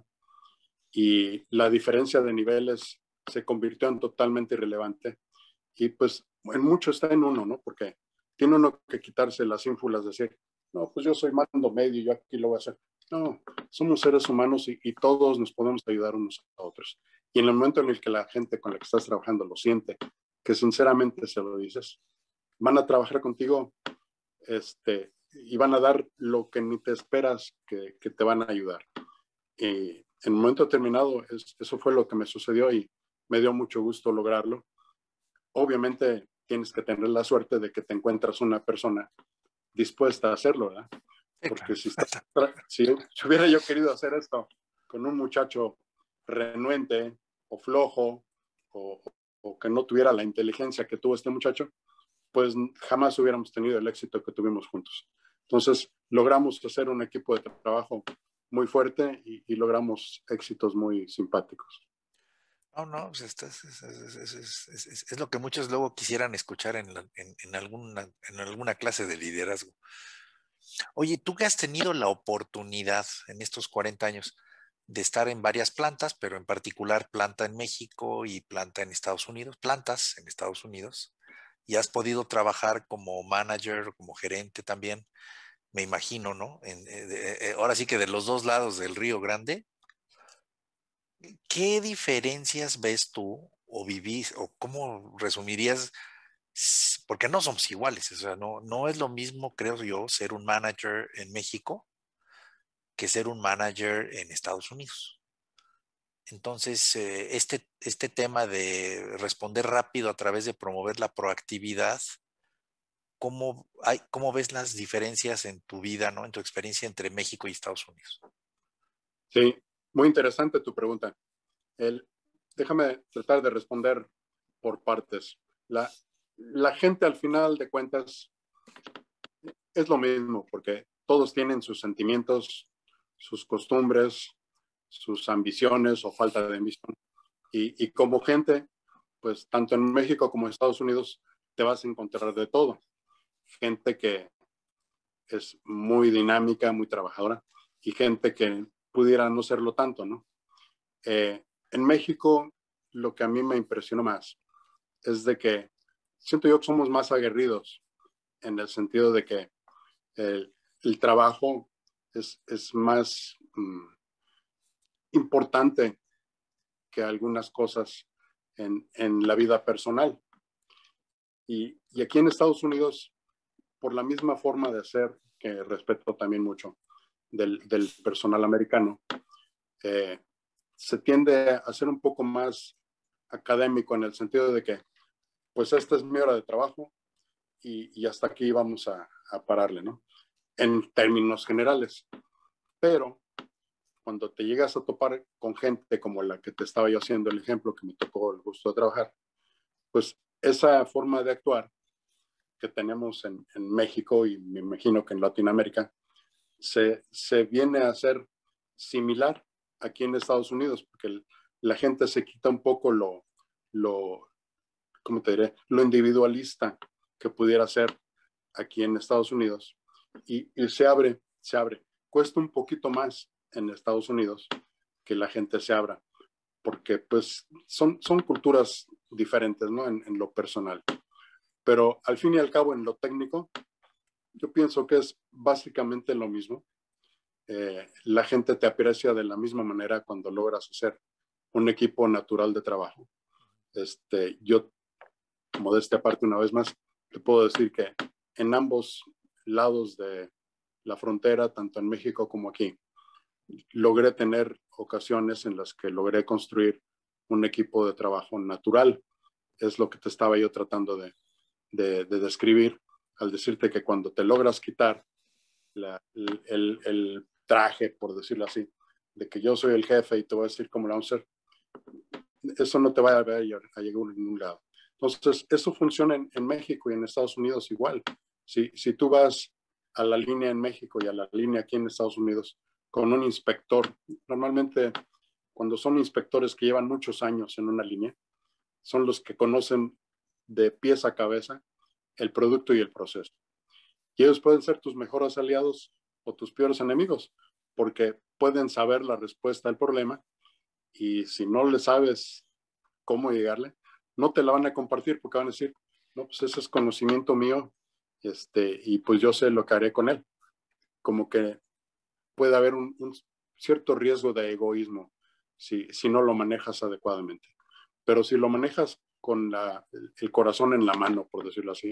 y la diferencia de niveles se convirtió en totalmente irrelevante. Y pues en mucho está en uno, ¿no? Porque tiene uno que quitarse las ínfulas, decir, no, pues yo soy mando medio, yo aquí lo voy a hacer. No, somos seres humanos y, y todos nos podemos ayudar unos a otros. Y en el momento en el que la gente con la que estás trabajando lo siente, que sinceramente se lo dices, van a trabajar contigo este, y van a dar lo que ni te esperas que, que te van a ayudar. Y en un momento determinado, es, eso fue lo que me sucedió y me dio mucho gusto lograrlo. Obviamente tienes que tener la suerte de que te encuentras una persona dispuesta a hacerlo, ¿verdad? Sí, Porque claro. si, está, si, si hubiera yo querido hacer esto con un muchacho renuente o flojo o, o que no tuviera la inteligencia que tuvo este muchacho, pues jamás hubiéramos tenido el éxito que tuvimos juntos. Entonces, logramos hacer un equipo de trabajo muy fuerte y, y logramos éxitos muy simpáticos. No, no, pues esto es, es, es, es, es, es, es lo que muchos luego quisieran escuchar en, la, en, en, alguna, en alguna clase de liderazgo. Oye, tú que has tenido la oportunidad en estos cuarenta años de estar en varias plantas, pero en particular planta en México y planta en Estados Unidos, plantas en Estados Unidos, y has podido trabajar como manager, como gerente también, me imagino, ¿no? En, eh, eh, ahora sí que de los dos lados del Río Grande, ¿qué diferencias ves tú o vivís o cómo resumirías? Porque no somos iguales, o sea, no, no es lo mismo, creo yo, ser un manager en México que ser un manager en Estados Unidos. Entonces, eh, este, este tema de responder rápido a través de promover la proactividad, ¿cómo, hay, cómo ves las diferencias en tu vida, ¿no? En tu experiencia entre México y Estados Unidos? Sí, muy interesante tu pregunta. El, déjame tratar de responder por partes. La, la gente al final de cuentas es lo mismo, porque todos tienen sus sentimientos, sus costumbres, sus ambiciones o falta de ambición. Y, y como gente, pues tanto en México como en Estados Unidos te vas a encontrar de todo. Gente que es muy dinámica, muy trabajadora, y gente que pudiera no serlo tanto, ¿no? Eh, en México, lo que a mí me impresionó más es de que siento yo que somos más aguerridos en el sentido de que el, el trabajo es, es más um, importante que algunas cosas en, en la vida personal. Y, y aquí en Estados Unidos, por la misma forma de hacer, que respeto también mucho del, del personal americano, eh, se tiende a ser un poco más académico en el sentido de que, pues esta es mi hora de trabajo y, y hasta aquí vamos a, a pararle, ¿no? En términos generales. Pero cuando te llegas a topar con gente como la que te estaba yo haciendo el ejemplo, que me tocó el gusto de trabajar, pues esa forma de actuar que tenemos en, en México y me imagino que en Latinoamérica, se, se viene a hacer similar aquí en Estados Unidos, porque el, la gente se quita un poco lo, lo, ¿cómo te diré? Lo individualista que pudiera ser aquí en Estados Unidos y, y se abre, se abre. Cuesta un poquito más en Estados Unidos que la gente se abra, porque pues son, son culturas diferentes, ¿no? En, en lo personal. Pero al fin y al cabo, en lo técnico, yo pienso que es básicamente lo mismo. Eh, la gente te aprecia de la misma manera cuando logras hacer un equipo natural de trabajo. Este, yo, como de esta parte una vez más, te puedo decir que en ambos lados de la frontera, tanto en México como aquí, logré tener ocasiones en las que logré construir un equipo de trabajo natural. Es lo que te estaba yo tratando de, de, de describir al decirte que cuando te logras quitar la, el, el, traje, por decirlo así, de que yo soy el jefe y te voy a decir cómo lo vamos a hacer, eso no te va a, ver a llegar a ningún lado. Entonces, eso funciona en, en México y en Estados Unidos igual. Si, si tú vas a la línea en México y a la línea aquí en Estados Unidos con un inspector, normalmente cuando son inspectores que llevan muchos años en una línea, son los que conocen de pies a cabeza el producto y el proceso. Y ellos pueden ser tus mejores aliados o tus peores enemigos, porque pueden saber la respuesta al problema y si no le sabes cómo llegarle, no te la van a compartir porque van a decir, no, pues ese es conocimiento mío, este, y pues yo sé lo que haré con él. Como que puede haber un, un cierto riesgo de egoísmo si, si no lo manejas adecuadamente. Pero si lo manejas con la, el, el corazón en la mano, por decirlo así,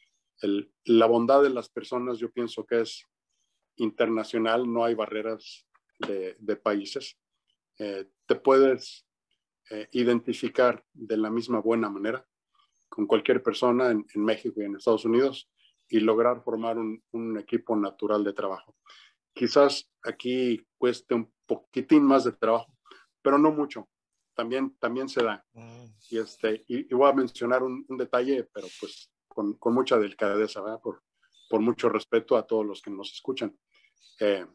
el, la bondad de las personas yo pienso que es internacional, no hay barreras de, de países. Eh, te puedes eh, identificar de la misma buena manera con cualquier persona en, en México y en Estados Unidos y lograr formar un, un equipo natural de trabajo. Quizás aquí cueste un poquitín más de trabajo, pero no mucho. También, también se da. Mm. Y, este, y, y voy a mencionar un, un detalle, pero pues con, con mucha delicadeza, ¿verdad? Por, por mucho respeto a todos los que nos escuchan. Eh,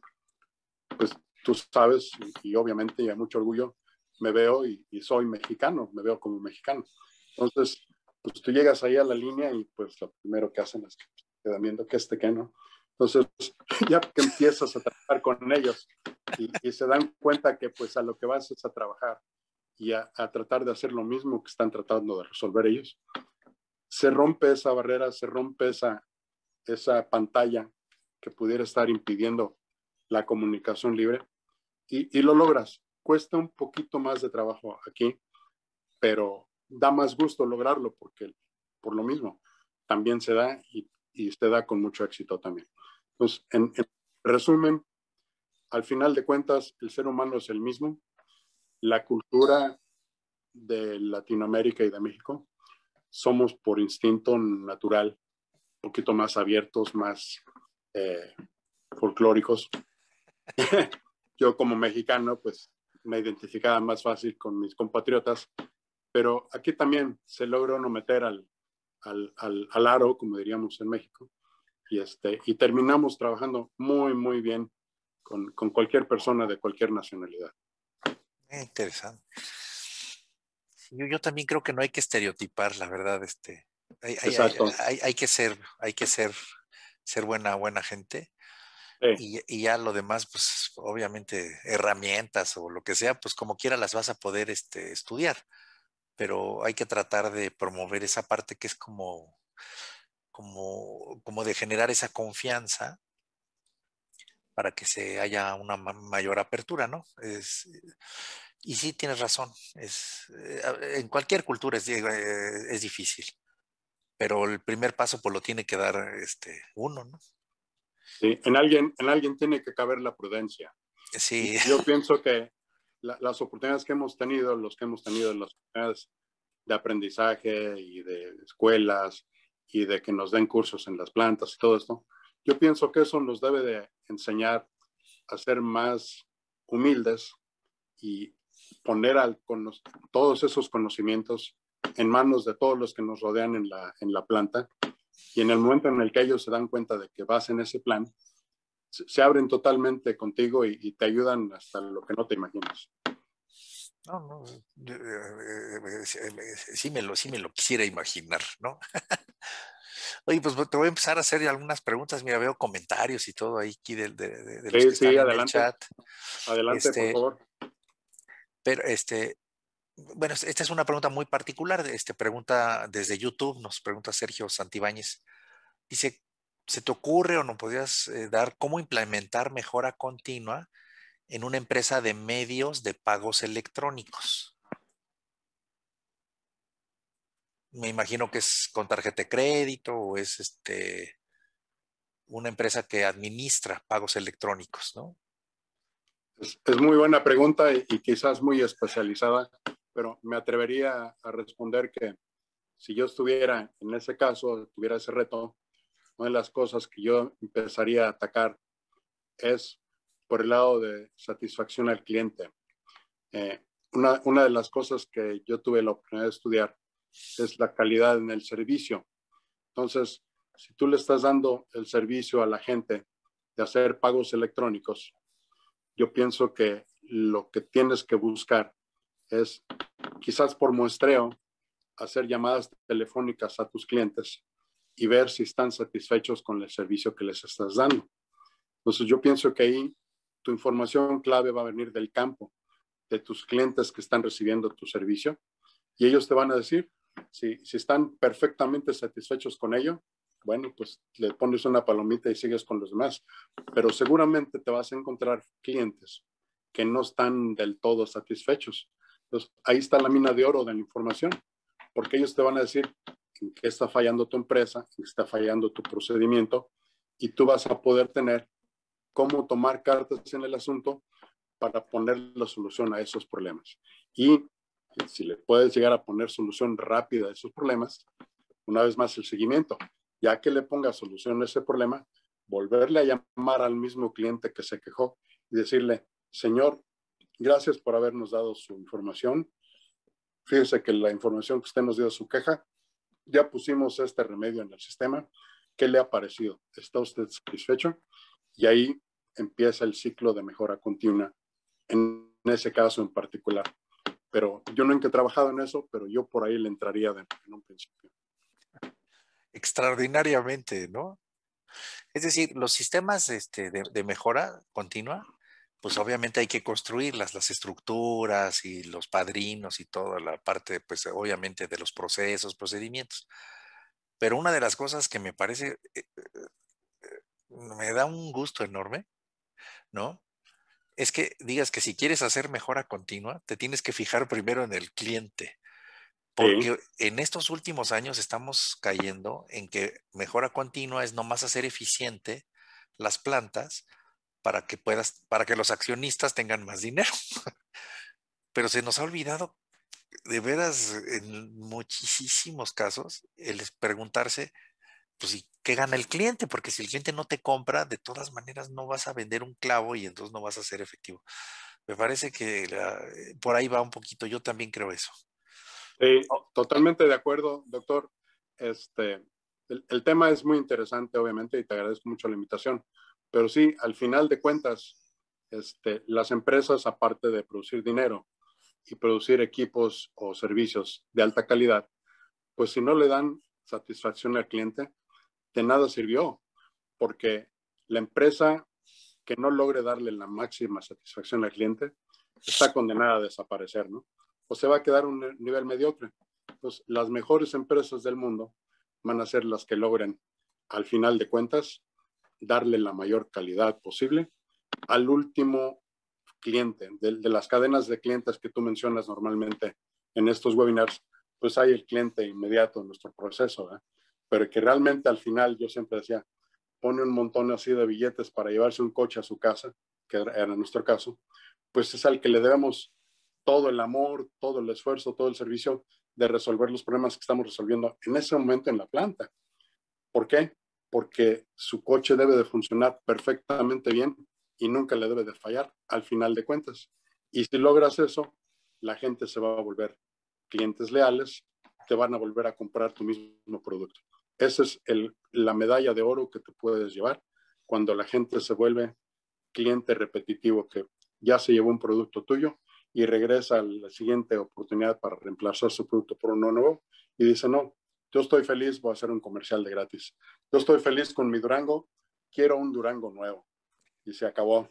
pues tú sabes, y, y obviamente y hay mucho orgullo, me veo y, y soy mexicano, me veo como mexicano. Entonces, pues tú llegas ahí a la línea y pues lo primero que hacen es que quedan viendo que este que no. Entonces, ya que empiezas a trabajar con ellos y, y se dan cuenta que pues a lo que vas es a trabajar y a, a tratar de hacer lo mismo que están tratando de resolver ellos, se rompe esa barrera, se rompe esa, esa pantalla que pudiera estar impidiendo la comunicación libre y, y lo logras. Cuesta un poquito más de trabajo aquí, pero da más gusto lograrlo porque por lo mismo también se da y, y se da con mucho éxito también. Entonces, en, en resumen, al final de cuentas, el ser humano es el mismo. La cultura de Latinoamérica y de México, somos por instinto natural un poquito más abiertos, más eh, folclóricos. Yo como mexicano, pues me identificaba más fácil con mis compatriotas, pero aquí también se logró no meter al, al, al, al aro, como diríamos en México, y, este, y terminamos trabajando muy, muy bien con, con cualquier persona de cualquier nacionalidad. Interesante. Yo, yo también creo que no hay que estereotipar, la verdad, este, hay, hay, Exacto. hay, hay, hay que ser, hay que ser, ser buena, buena gente. Sí. Y, y ya lo demás, pues obviamente herramientas o lo que sea, pues como quiera las vas a poder este, estudiar, pero hay que tratar de promover esa parte que es como, como, como de generar esa confianza para que se haya una ma- mayor apertura, ¿no? Es, y sí, tienes razón, es, eh, en cualquier cultura es, eh, es difícil, pero el primer paso pues lo tiene que dar este, uno, ¿no? Sí, en alguien, en alguien tiene que caber la prudencia. Sí. Y yo pienso que la, las oportunidades que hemos tenido, los que hemos tenido, las oportunidades de aprendizaje y de escuelas y de que nos den cursos en las plantas y todo esto, yo pienso que eso nos debe de enseñar a ser más humildes y poner al, con todos esos conocimientos en manos de todos los que nos rodean en la, en la planta. Y en el momento en el que ellos se dan cuenta de que vas en ese plan, se, se abren totalmente contigo y, y te ayudan hasta lo que no te imaginas. No, no, eh, sí me lo, sí me lo quisiera imaginar, ¿no? Oye, pues te voy a empezar a hacer algunas preguntas. Mira, veo comentarios y todo ahí aquí de, de, de, de los Sí, que sí, están en el adelante. chat. Adelante, por Este, favor. pero este, bueno, esta es una pregunta muy particular. Este, pregunta desde YouTube, nos pregunta Sergio Santibáñez. Dice, ¿se te ocurre o no podrías eh, dar cómo implementar mejora continua en una empresa de medios de pagos electrónicos? Me imagino que es con tarjeta de crédito o es este una empresa que administra pagos electrónicos, ¿no? Es, es muy buena pregunta y, y quizás muy especializada, pero me atrevería a responder que si yo estuviera en ese caso, tuviera ese reto, una de las cosas que yo empezaría a atacar es por el lado de satisfacción al cliente. Eh, una, una de las cosas que yo tuve la oportunidad de estudiar es la calidad en el servicio. Entonces, si tú le estás dando el servicio a la gente de hacer pagos electrónicos, yo pienso que lo que tienes que buscar es, quizás por muestreo, hacer llamadas telefónicas a tus clientes y ver si están satisfechos con el servicio que les estás dando. Entonces, yo pienso que ahí tu información clave va a venir del campo, de tus clientes que están recibiendo tu servicio, y ellos te van a decir si, si están perfectamente satisfechos con ello. Bueno, pues le pones una palomita y sigues con los demás, pero seguramente te vas a encontrar clientes que no están del todo satisfechos. Entonces, ahí está la mina de oro de la información, porque ellos te van a decir en qué está fallando tu empresa, en qué está fallando tu procedimiento, y tú vas a poder tener cómo tomar cartas en el asunto para poner la solución a esos problemas. Y si le puedes llegar a poner solución rápida a esos problemas, una vez más el seguimiento, ya que le ponga solución a ese problema, volverle a llamar al mismo cliente que se quejó y decirle, señor, gracias por habernos dado su información. Fíjese que la información que usted nos dio su queja, ya pusimos este remedio en el sistema. ¿Qué le ha parecido? ¿Está usted satisfecho? Y ahí empieza el ciclo de mejora continua en ese caso en particular. Pero yo nunca he trabajado en eso, pero yo por ahí le entraría de, en un principio. Extraordinariamente, ¿no? Es decir, los sistemas este, de, de mejora continua, pues obviamente hay que construirlas, las estructuras y los padrinos y toda la parte, pues obviamente de los procesos, procedimientos. Pero una de las cosas que me parece, eh, me da un gusto enorme, ¿no? Es que digas que si quieres hacer mejora continua, te tienes que fijar primero en el cliente. Sí, Porque en estos últimos años estamos cayendo en que mejora continua es nomás hacer eficiente las plantas para que puedas, para que los accionistas tengan más dinero. Pero se nos ha olvidado, de veras, en muchísimos casos, el preguntarse, pues, ¿y qué gana el cliente? Porque si el cliente no te compra, de todas maneras no vas a vender un clavo y entonces no vas a ser efectivo. Me parece que la, por ahí va un poquito, yo también creo eso. sí, Oh, totalmente de acuerdo, doctor. Este, el, el tema es muy interesante, obviamente, y te agradezco mucho la invitación. Pero sí, al final de cuentas, este, las empresas, aparte de producir dinero y producir equipos o servicios de alta calidad, pues si no le dan satisfacción al cliente, de nada sirvió, porque la empresa que no logre darle la máxima satisfacción al cliente está condenada a desaparecer, ¿no? O se va a quedar un nivel mediocre. Entonces, las mejores empresas del mundo van a ser las que logren, al final de cuentas, darle la mayor calidad posible al último cliente. De, de las cadenas de clientes que tú mencionas normalmente en estos webinars, pues hay el cliente inmediato en nuestro proceso, ¿eh? Pero que realmente al final, yo siempre decía, pone un montón así de billetes para llevarse un coche a su casa, que era nuestro caso, pues es al que le debemos todo el amor, todo el esfuerzo, todo el servicio de resolver los problemas que estamos resolviendo en ese momento en la planta. ¿Por qué? Porque su coche debe de funcionar perfectamente bien y nunca le debe de fallar al final de cuentas. Y si logras eso, la gente se va a volver clientes leales, te van a volver a comprar tu mismo producto. Esa es el, la medalla de oro que te puedes llevar cuando la gente se vuelve cliente repetitivo, que ya se llevó un producto tuyo y regresa a la siguiente oportunidad para reemplazar su producto por uno nuevo y dice, no, yo estoy feliz, voy a hacer un comercial de gratis. Yo estoy feliz con mi Durango, quiero un Durango nuevo. Y se acabó.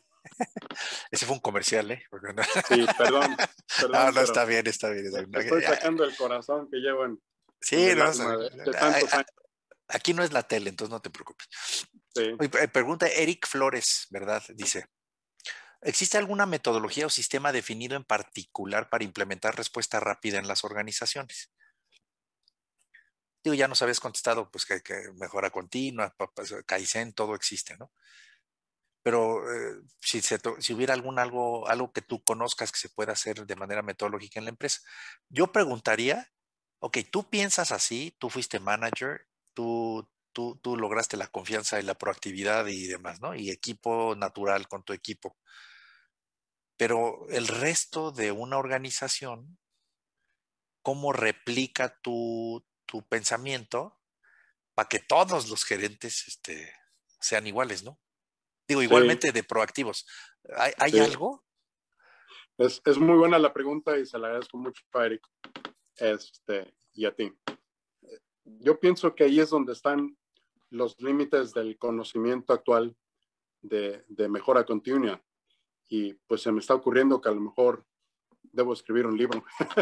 ese fue un comercial, ¿eh? No, Sí, perdón, no, perdón, no, pero está bien, está bien. Está bien. estoy sacando el corazón que llevo en, en Sí, el no, alma de, de tantos años. aquí no es la tele, entonces no te preocupes. Sí. Oye, pregunta Eric Flores, ¿verdad? Dice, ¿existe alguna metodología o sistema definido en particular para implementar respuesta rápida en las organizaciones? Digo, ya nos habías contestado, pues que, que mejora continua, pues, Kaizen, todo existe, ¿no? Pero eh, si, se si hubiera algún algo, algo que tú conozcas que se pueda hacer de manera metodológica en la empresa, yo preguntaría, ok, tú piensas así, tú fuiste manager, tú tú, tú lograste la confianza y la proactividad y demás, ¿no? Y equipo natural con tu equipo. Pero el resto de una organización, ¿cómo replica tu, tu pensamiento para que todos los gerentes este, sean iguales, ¿no? Digo, Sí, igualmente de proactivos. ¿Hay, hay sí. algo? Es, es muy buena la pregunta y se la agradezco mucho a Eric, este, y a ti. Yo pienso que ahí es donde están los límites del conocimiento actual de, de mejora continua. Y pues se me está ocurriendo que a lo mejor debo escribir un libro.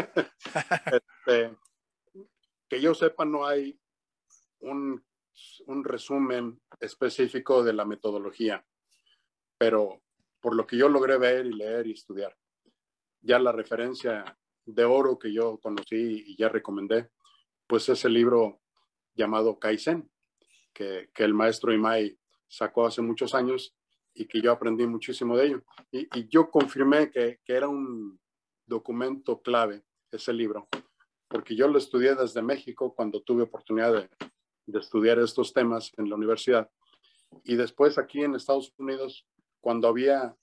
este, que yo sepa, no hay un, un resumen específico de la metodología, pero por lo que yo logré ver y leer y estudiar, ya la referencia de oro que yo conocí y ya recomendé, pues es el libro llamado Kaizen, que, que el maestro Imai sacó hace muchos años y que yo aprendí muchísimo de ello. Y, y yo confirmé que, que era un documento clave, ese libro, porque yo lo estudié desde México cuando tuve oportunidad de, de estudiar estos temas en la universidad. Y después aquí en Estados Unidos, cuando había,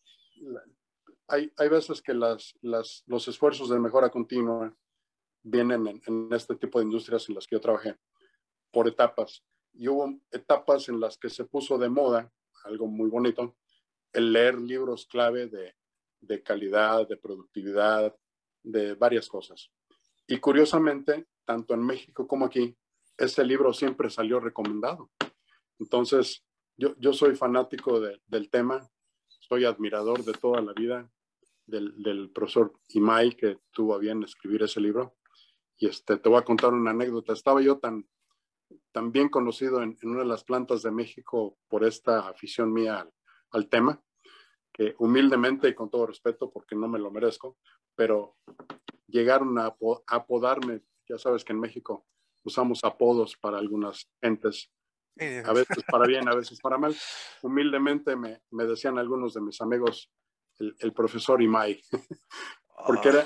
hay, hay veces que las, las, los esfuerzos de mejora continua vienen en, en este tipo de industrias en las que yo trabajé por etapas. Y hubo etapas en las que se puso de moda, algo muy bonito, el leer libros clave de, de calidad, de productividad, de varias cosas. Y curiosamente, tanto en México como aquí, ese libro siempre salió recomendado. Entonces, yo, yo soy fanático de, del tema, soy admirador de toda la vida del, del profesor Imai, que tuvo a bien escribir ese libro. Y este, te voy a contar una anécdota. Estaba yo tan, tan bien conocido en, en una de las plantas de México por esta afición mía al, al tema, que humildemente y con todo respeto, porque no me lo merezco, pero llegaron a apodarme. Ya sabes que en México usamos apodos para algunas gentes, Eh, a veces para bien, a veces para mal. Humildemente me, me decían algunos de mis amigos el, el profesor Imai, porque oh, era,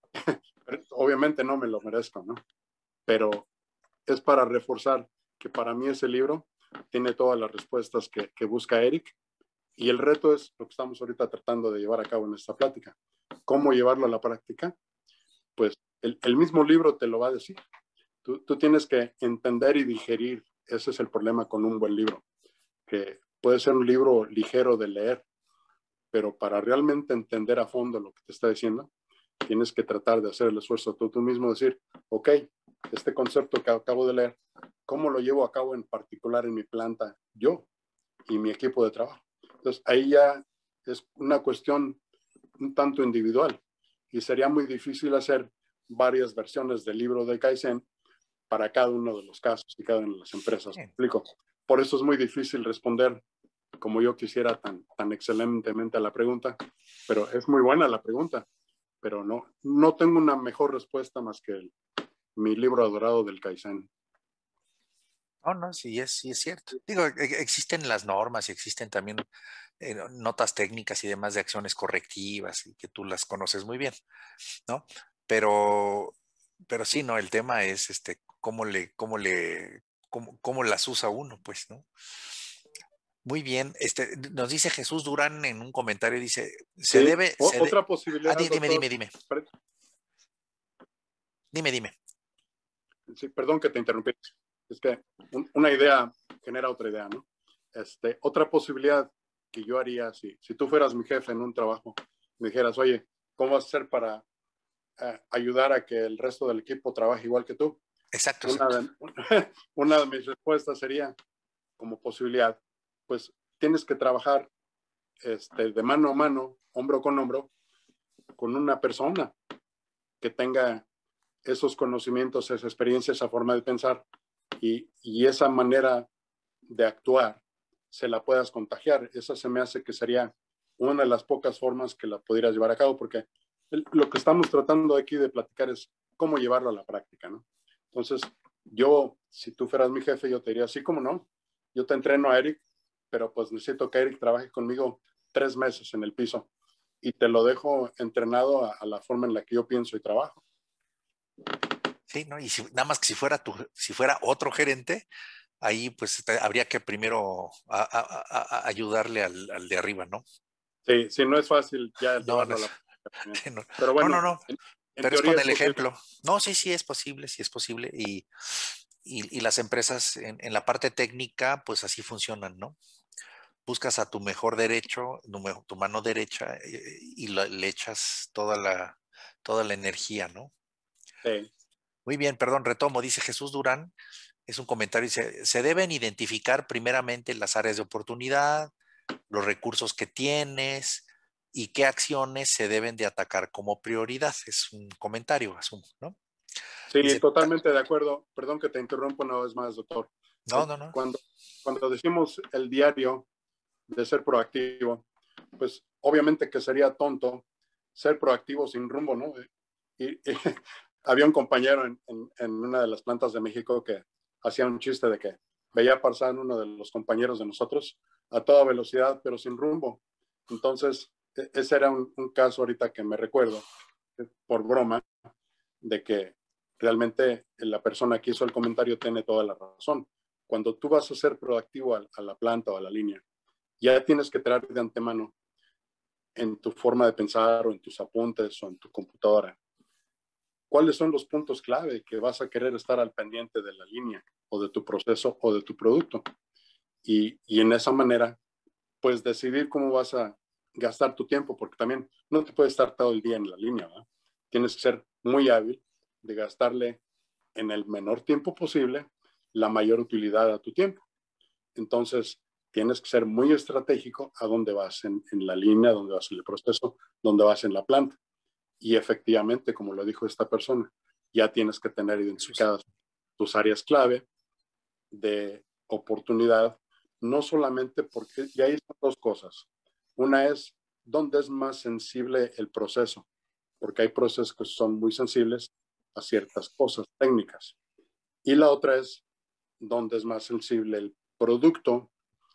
obviamente no me lo merezco, ¿no? Pero es para reforzar que para mí ese libro tiene todas las respuestas que, que busca Eric, y el reto es lo que estamos ahorita tratando de llevar a cabo en esta plática. ¿Cómo llevarlo a la práctica? Pues el, el mismo libro te lo va a decir. Tú, tú tienes que entender y digerir. Ese es el problema con un buen libro, que puede ser un libro ligero de leer, pero para realmente entender a fondo lo que te está diciendo, tienes que tratar de hacer el esfuerzo tú, tú mismo, decir, ok, este concepto que acabo de leer, ¿cómo lo llevo a cabo en particular en mi planta yo y mi equipo de trabajo? Entonces, ahí ya es una cuestión un tanto individual y sería muy difícil hacer varias versiones del libro de Kaizen para cada uno de los casos y cada una de las empresas. ¿Me bien. explico? Por eso es muy difícil responder como yo quisiera tan, tan excelentemente a la pregunta, pero es muy buena la pregunta, pero no, no tengo una mejor respuesta más que el, mi libro adorado del Kaizen. No, no, sí es, sí es cierto. Digo, e- existen las normas y existen también eh, notas técnicas y demás de acciones correctivas y que tú las conoces muy bien, ¿no? Pero, pero sí, no, el tema es este, cómo le, cómo le, cómo, cómo las usa uno, pues, ¿no? Muy bien, este, nos dice Jesús Durán en un comentario, dice, se Sí, debe, o, se de... otra Ah, posibilidad, di- dime, doctor, dime, dime, dime, dime. sí, perdón que te interrumpí, es que un, una idea genera otra idea, ¿no? Este, otra posibilidad que yo haría, si, si tú fueras mi jefe en un trabajo, me dijeras, oye, ¿cómo vas a hacer para uh, ayudar a que el resto del equipo trabaje igual que tú? Exacto, Una exacto. de, una de mis respuestas sería, como posibilidad, pues tienes que trabajar este, de mano a mano, hombro con hombro, con una persona que tenga esos conocimientos, esa experiencia, esa forma de pensar y, y esa manera de actuar se la puedas contagiar. Esa se me hace que sería una de las pocas formas que la pudieras llevar a cabo, porque el, lo que estamos tratando aquí de platicar es cómo llevarlo a la práctica, ¿no? Entonces, yo, si tú fueras mi jefe, yo te diría, sí, cómo no, yo te entreno a Eric, pero pues necesito que Eric trabaje conmigo tres meses en el piso y te lo dejo entrenado a, a la forma en la que yo pienso y trabajo. Sí, ¿no? Y si, nada más que si fuera tu, si fuera otro gerente, ahí pues te- habría que primero a- a- a- a- ayudarle al, al de arriba, ¿no? Sí, sí, no es fácil ya No, no, llevarlo a es- la práctica también. sí, no, Pero no, no, bueno, no, en, en pero es teoría con es el posible. ejemplo. No, sí, sí es posible, sí es posible. Y, y, y las empresas en, en la parte técnica, pues así funcionan, ¿no? Buscas a tu mejor derecho, tu, me- tu mano derecha, eh, y, la- le echas toda la, toda la energía, ¿no? Sí, Muy bien, perdón, retomo, dice Jesús Durán, es un comentario, dice, se deben identificar primeramente las áreas de oportunidad, los recursos que tienes y qué acciones se deben de atacar como prioridad. Es un comentario, asumo, ¿no? sí, Dice, ta- totalmente de acuerdo. Perdón que te interrumpo una vez más, doctor. no, Eh, no, no, Cuando, cuando decimos el diario de ser proactivo, pues obviamente que sería tonto ser proactivo sin rumbo, ¿no? Y, y había un compañero en, en, en, una de las plantas de México que hacía un chiste de que veía pasar uno de los compañeros de nosotros a toda velocidad, pero sin rumbo. Entonces, ese era un, un caso ahorita que me recuerdo, por broma, de que realmente la persona que hizo el comentario tiene toda la razón. Cuando tú vas a ser proactivo a, a la planta o a la línea, ya tienes que traer de antemano en tu forma de pensar o en tus apuntes o en tu computadora cuáles son los puntos clave que vas a querer estar al pendiente de la línea o de tu proceso o de tu producto. Y, y en esa manera, pues decidir cómo vas a gastar tu tiempo, porque también no te puedes estar todo el día en la línea, ¿verdad? Tienes que ser muy hábil de gastarle en el menor tiempo posible la mayor utilidad a tu tiempo. Entonces, tienes que ser muy estratégico a dónde vas en, en la línea, dónde vas en el proceso, dónde vas en la planta. Y efectivamente, como lo dijo esta persona, ya tienes que tener Jesús. identificadas tus áreas clave de oportunidad, no solamente porque, y ahí están dos cosas. Una es dónde es más sensible el proceso, porque hay procesos que son muy sensibles a ciertas cosas técnicas. Y la otra es dónde es más sensible el producto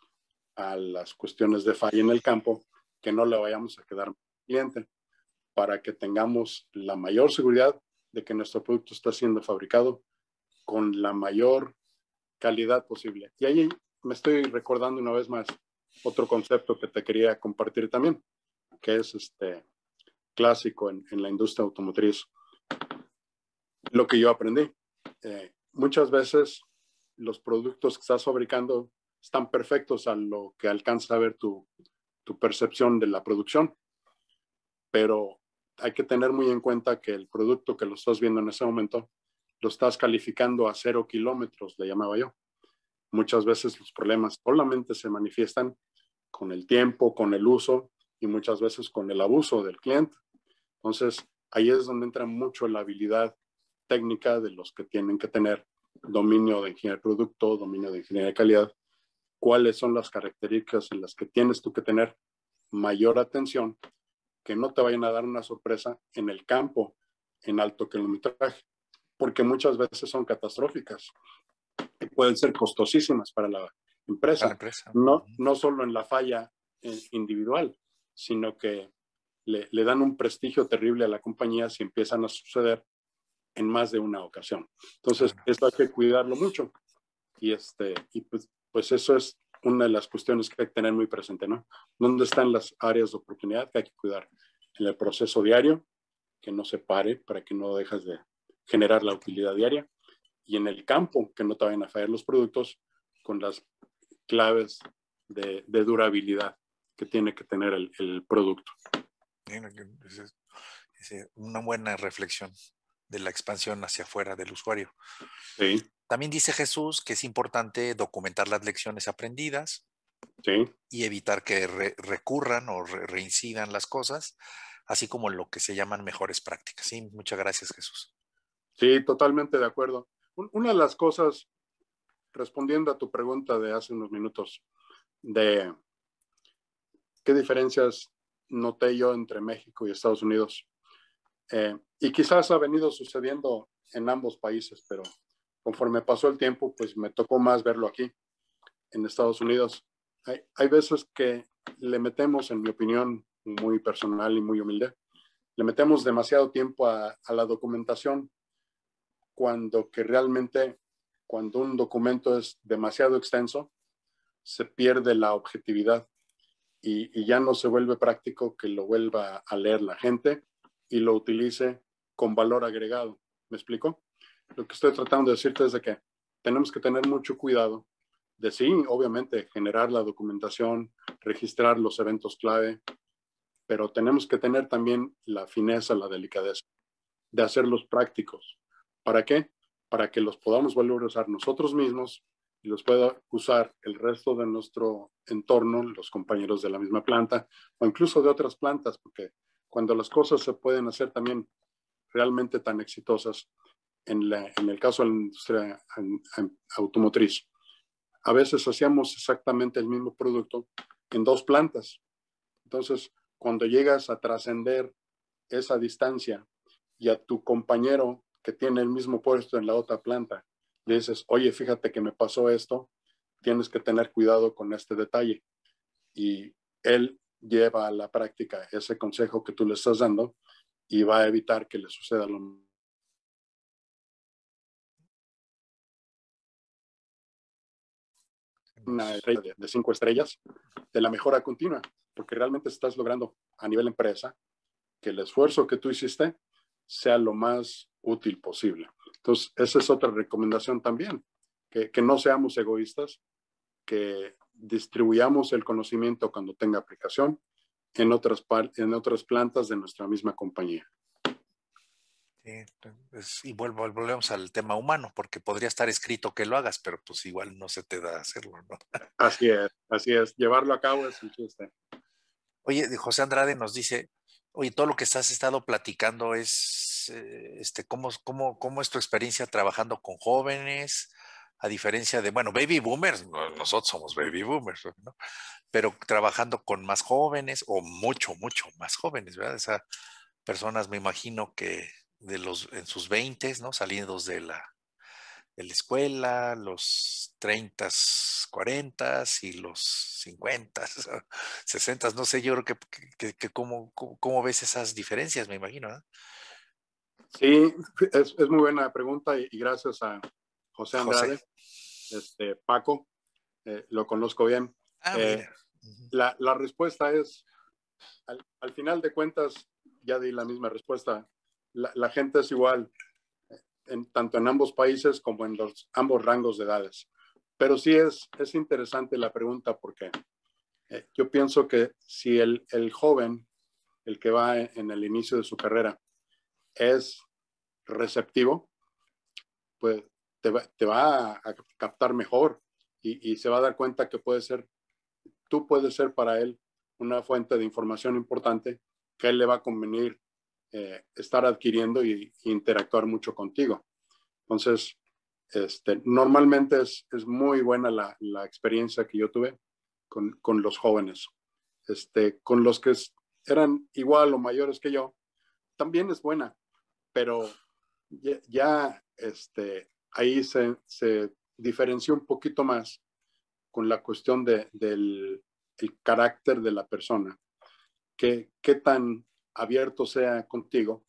a las cuestiones de falla en el campo, que no le vayamos a quedar al cliente, para que tengamos la mayor seguridad de que nuestro producto está siendo fabricado con la mayor calidad posible. Y ahí me estoy recordando una vez más otro concepto que te quería compartir también, que es este clásico en, en la industria automotriz. Lo que yo aprendí. Eh, muchas veces los productos que estás fabricando están perfectos a lo que alcanza a ver tu, tu percepción de la producción, pero hay que tener muy en cuenta que el producto que lo estás viendo en ese momento lo estás calificando a cero kilómetros, le llamaba yo. Muchas veces los problemas solamente se manifiestan con el tiempo, con el uso y muchas veces con el abuso del cliente. Entonces, ahí es donde entra mucho la habilidad técnica de los que tienen que tener dominio de ingeniería de producto, dominio de ingeniería de calidad, cuáles son las características en las que tienes tú que tener mayor atención, que no te vayan a dar una sorpresa en el campo en alto kilometraje, porque muchas veces son catastróficas y pueden ser costosísimas para la A la empresa, empresa. no, Uh-huh. no solo en la falla individual, sino que le, le dan un prestigio terrible a la compañía si empiezan a suceder en más de una ocasión. Entonces, Claro. esto hay que cuidarlo mucho. Y, este, y pues, pues eso es una de las cuestiones que hay que tener muy presente, ¿no? ¿Dónde están las áreas de oportunidad que hay que cuidar? En el proceso diario, que no se pare para que no dejes de generar la utilidad diaria. Y en el campo, que no te vayan a fallar los productos con las claves de, de durabilidad que tiene que tener el, el producto. Es, es una buena reflexión de la expansión hacia afuera del usuario. Sí. También dice Jesús que es importante documentar las lecciones aprendidas, Sí. y evitar que re recurran o re reincidan las cosas, así como lo que se llaman mejores prácticas. Sí, muchas gracias, Jesús. Sí, totalmente de acuerdo. Una de las cosas, respondiendo a tu pregunta de hace unos minutos, de qué diferencias noté yo entre México y Estados Unidos, eh, y quizás ha venido sucediendo en ambos países, pero conforme pasó el tiempo, pues me tocó más verlo aquí, en Estados Unidos. Hay, hay veces que le metemos, en mi opinión, muy personal y muy humilde, le metemos demasiado tiempo a, a la documentación, cuando que realmente cuando un documento es demasiado extenso, se pierde la objetividad y, y ya no se vuelve práctico que lo vuelva a leer la gente y lo utilice con valor agregado. ¿Me explico? Lo que estoy tratando de decirte es de que tenemos que tener mucho cuidado de sí, obviamente, generar la documentación, registrar los eventos clave, pero tenemos que tener también la fineza, la delicadeza de hacerlos prácticos. ¿Para qué? Para que los podamos volver a usar nosotros mismos y los pueda usar el resto de nuestro entorno, los compañeros de la misma planta o incluso de otras plantas, porque cuando las cosas se pueden hacer también realmente tan exitosas, en, la, en el caso de la industria automotriz, a veces hacíamos exactamente el mismo producto en dos plantas. Entonces, cuando llegas a trascender esa distancia y a tu compañero que tiene el mismo puesto en la otra planta, le dices, oye, fíjate que me pasó esto, tienes que tener cuidado con este detalle. Y él lleva a la práctica ese consejo que tú le estás dando y va a evitar que le suceda lo mismo. Una estrella de, de cinco estrellas de la mejora continua, porque realmente estás logrando a nivel empresa que el esfuerzo que tú hiciste sea lo más útil posible. Entonces, esa es otra recomendación también, que, que no seamos egoístas, que distribuyamos el conocimiento cuando tenga aplicación en otras, en otras plantas de nuestra misma compañía. Sí, pues, y vuelvo, volvemos al tema humano, porque podría estar escrito que lo hagas, pero pues igual no se te da hacerlo, ¿no? Así es, así es. Llevarlo a cabo es un chiste. Oye, José Andrade nos dice, oye, todo lo que estás estado platicando es, eh, este, ¿cómo, cómo, cómo es tu experiencia trabajando con jóvenes? A diferencia de, bueno, baby boomers, no, nosotros somos baby boomers, ¿no? Pero trabajando con más jóvenes o mucho, mucho más jóvenes, ¿verdad? O sea, personas, me imagino que de los, en sus veintes, ¿no? Saliendo de la, de la escuela, los treinta, cuarenta y los cincuenta, sesenta, no sé, yo creo que, que, que cómo, cómo, cómo, ves esas diferencias, me imagino, ¿eh? Sí, es, es muy buena pregunta y, y gracias a José José. Andrade, este, Paco, eh, lo conozco bien. Ah, Eh, mira. Uh-huh. la, la respuesta es, al, al final de cuentas, ya di la misma respuesta, la, la gente es igual, en, tanto en ambos países como en los, ambos rangos de edades. Pero sí es, es interesante la pregunta porque eh, yo pienso que si el, el joven, el que va en, en el inicio de su carrera, es receptivo, pues te va, te va a, a captar mejor y, y se va a dar cuenta que puede ser, tú puedes ser para él una fuente de información importante que a él le va a convenir eh, estar adquiriendo y, y interactuar mucho contigo. Entonces, este, normalmente es, es muy buena la, la experiencia que yo tuve con, con los jóvenes. Este, con los que eran igual o mayores que yo, también es buena, pero ya, ya este, ahí se, se diferenció un poquito más con la cuestión de, del el carácter de la persona, que qué tan abierto sea contigo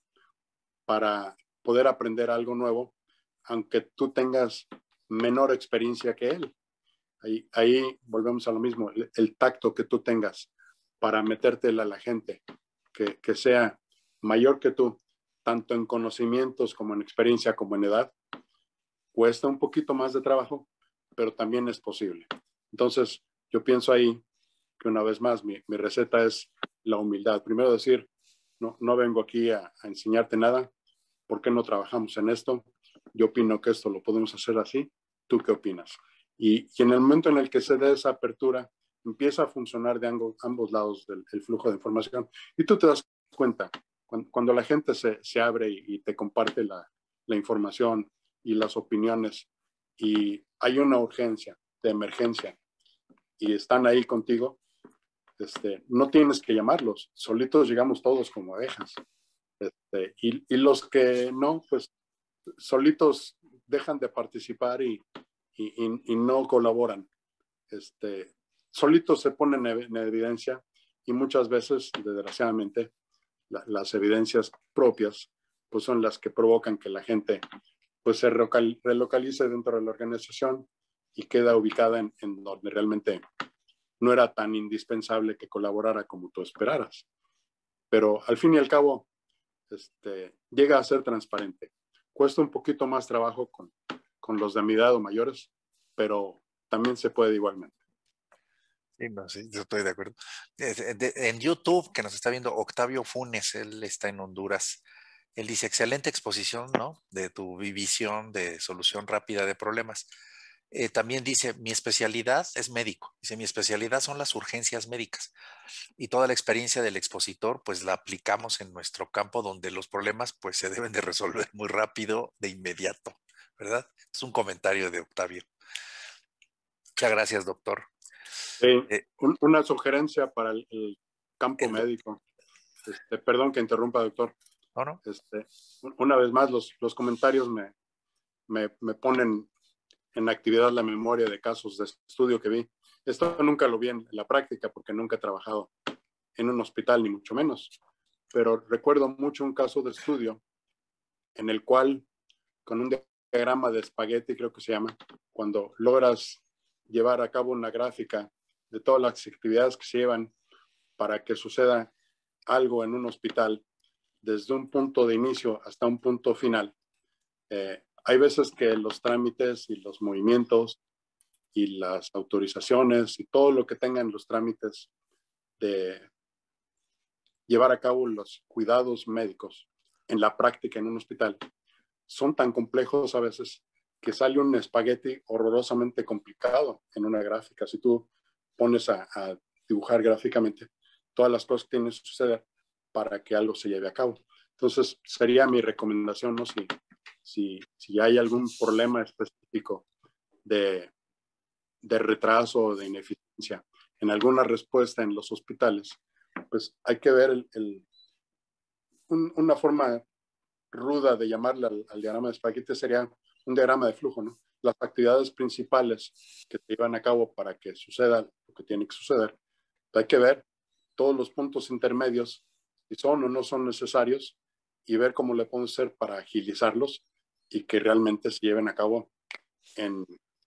para poder aprender algo nuevo, aunque tú tengas menor experiencia que él. Ahí, ahí volvemos a lo mismo, el, el tacto que tú tengas para metértela a la gente, que, que sea mayor que tú, tanto en conocimientos como en experiencia como en edad, cuesta un poquito más de trabajo, pero también es posible. Entonces, yo pienso ahí que una vez más mi, mi receta es la humildad. Primero decir, no, no vengo aquí a, a enseñarte nada, ¿por qué no trabajamos en esto? Yo opino que esto lo podemos hacer así, ¿tú qué opinas? Y, y en el momento en el que se dé esa apertura, empieza a funcionar de ambos, ambos lados del el flujo de información y tú te das cuenta, cuando, cuando la gente se, se abre y, y te comparte la, la información y las opiniones y hay una urgencia de emergencia y están ahí contigo, este, no tienes que llamarlos, solitos llegamos todos como abejas. Este, y, y los que no, pues solitos dejan de participar y, y, y no colaboran. Este, solitos se ponen en evidencia y muchas veces, desgraciadamente, la, las evidencias propias pues son las que provocan que la gente pues se relocalice dentro de la organización y queda ubicada en, en donde realmente no era tan indispensable que colaborara como tú esperaras. Pero al fin y al cabo, este, llega a ser transparente. Cuesta un poquito más trabajo con, con los de mi edad o mayores, pero también se puede igualmente. Sí, no, sí, yo estoy de acuerdo. De- de- en YouTube, que nos está viendo Octavio Funes, él está en Honduras. Él dice, excelente exposición, ¿no? De tu visión de solución rápida de problemas. Eh, también dice, mi especialidad es médico. Dice, mi especialidad son las urgencias médicas. Y toda la experiencia del expositor, pues la aplicamos en nuestro campo donde los problemas, pues se deben de resolver muy rápido, de inmediato, ¿verdad? Es un comentario de Octavio. Muchas gracias, doctor. Eh, Eh, un, una sugerencia para el, el campo el, médico. Este, perdón que interrumpa, doctor. ¿no, no? Este, una vez más, los, los comentarios me, me, me ponen en actividad la memoria de casos de estudio que vi. Esto nunca lo vi en la práctica porque nunca he trabajado en un hospital, ni mucho menos. Pero recuerdo mucho un caso de estudio en el cual, con un diagrama de espagueti, creo que se llama, cuando logras llevar a cabo una gráfica de todas las actividades que se llevan para que suceda algo en un hospital, desde un punto de inicio hasta un punto final. Eh, hay veces que los trámites y los movimientos y las autorizaciones y todo lo que tengan los trámites de llevar a cabo los cuidados médicos en la práctica en un hospital son tan complejos a veces que sale un espagueti horrorosamente complicado en una gráfica. Si tú pones a, a dibujar gráficamente todas las cosas que tienen que suceder para que algo se lleve a cabo. Entonces, sería mi recomendación, ¿no? Si, si, si hay algún problema específico de, de retraso o de ineficiencia en alguna respuesta en los hospitales, pues hay que ver el, el, un, una forma ruda de llamarle al, al diagrama de espagueti sería un diagrama de flujo, ¿no? Las actividades principales que se llevan a cabo para que suceda lo que tiene que suceder. Hay que ver todos los puntos intermedios, si son o no son necesarios, y ver cómo le podemos hacer para agilizarlos y que realmente se lleven a cabo en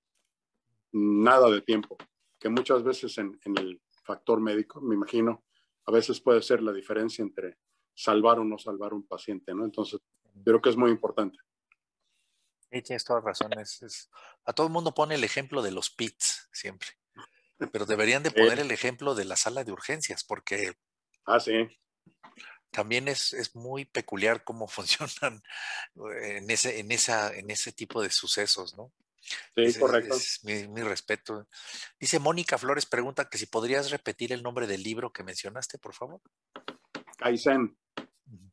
nada de tiempo, que muchas veces en, en el factor médico, me imagino, a veces puede ser la diferencia entre salvar o no salvar un paciente, ¿no? Entonces, creo que es muy importante. Sí, tienes toda razón. Es, es- A todo el mundo pone el ejemplo de los pits siempre, pero deberían de Eh, poner el ejemplo de la sala de urgencias, porque ah, sí, también es, es muy peculiar cómo funcionan en ese, en esa, en ese tipo de sucesos, ¿no? sí, Es, es- correcto. es mi, mi respeto. Dice Mónica Flores, pregunta que si podrías repetir el nombre del libro que mencionaste, por favor. Kaizen, Ujú.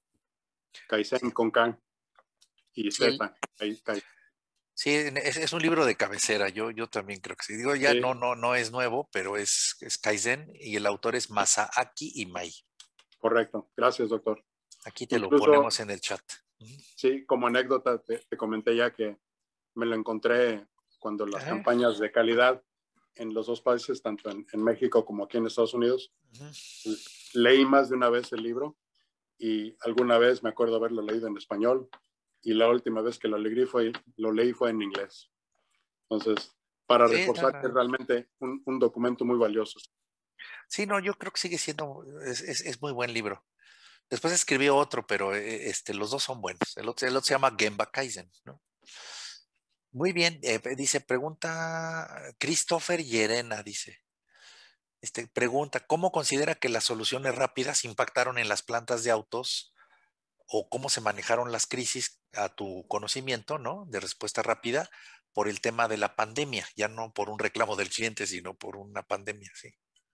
Kaizen Sí, con K y sí, el- Z. Kai- Kai- sí, es, es un libro de cabecera. Yo, yo también creo que sí. Digo, ya sí, no, no, no es nuevo, pero es, es Kaizen y el autor es Masaaki Imai. correcto. Gracias, doctor. Aquí te lo Incluso, ponemos en el chat. Ujú. sí, como anécdota, te, te comenté ya que me lo encontré cuando las Ajá, campañas de calidad en los dos países, tanto en, en México como aquí en Estados Unidos, ujú. leí más de una vez el libro y alguna vez me acuerdo haberlo leído en español y la última vez que lo leí fue, lo leí fue en inglés. Entonces, para Sí, no, reforzar que es no. realmente un, un documento muy valioso. Sí, no, yo creo que sigue siendo, es, es, es muy buen libro. Después escribió otro, pero eh, este, los dos son buenos. El otro, el otro se llama Gemba Kaizen, ¿no? Muy bien, eh, dice, pregunta Christopher Llerena, dice, este, pregunta, ¿cómo considera que las soluciones rápidas impactaron en las plantas de autos o cómo se manejaron las crisis a tu conocimiento, ¿no? De respuesta rápida por el tema de la pandemia, ya no por un reclamo del cliente, sino por una pandemia, sí.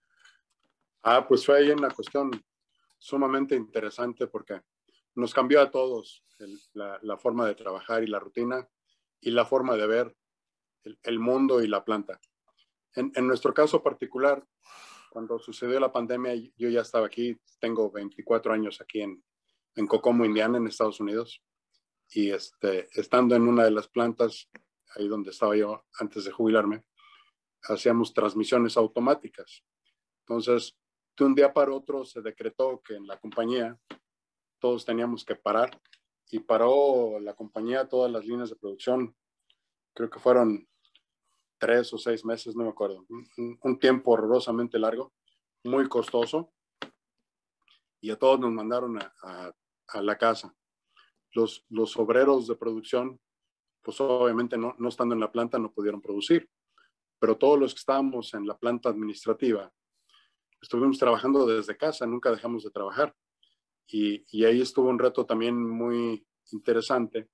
Ah, pues fue ahí una cuestión sumamente interesante porque nos cambió a todos el, la, la, forma de trabajar y la rutina y la forma de ver el, el mundo y la planta. En, en, nuestro caso particular, cuando sucedió la pandemia, yo ya estaba aquí, tengo veinticuatro años aquí en, en Kokomo, Indiana, en Estados Unidos, y este, estando en una de las plantas, ahí donde estaba yo antes de jubilarme, hacíamos transmisiones automáticas. Entonces, de un día para otro se decretó que en la compañía todos teníamos que parar y paró la compañía todas las líneas de producción. Creo que fueron tres o seis meses, no me acuerdo. Un, un tiempo horrorosamente largo, muy costoso, y a todos nos mandaron a, a, a la casa. Los, los obreros de producción, pues obviamente no, no estando en la planta no pudieron producir, pero todos los que estábamos en la planta administrativa estuvimos trabajando desde casa, nunca dejamos de trabajar. Y, y ahí estuvo un reto también muy interesante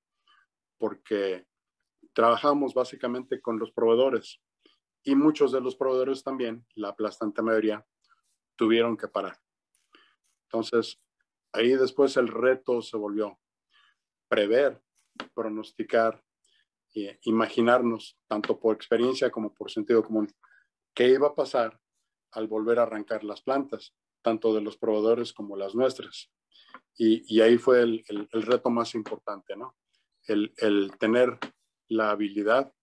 porque trabajamos básicamente con los proveedores y muchos de los proveedores también, la aplastante mayoría, tuvieron que parar. Entonces, ahí después el reto se volvió prever, pronosticar, eh, imaginarnos, tanto por experiencia como por sentido común, qué iba a pasar al volver a arrancar las plantas, tanto de los proveedores como las nuestras. Y, y ahí fue el, el, el, reto más importante, ¿no? El, el tener la habilidad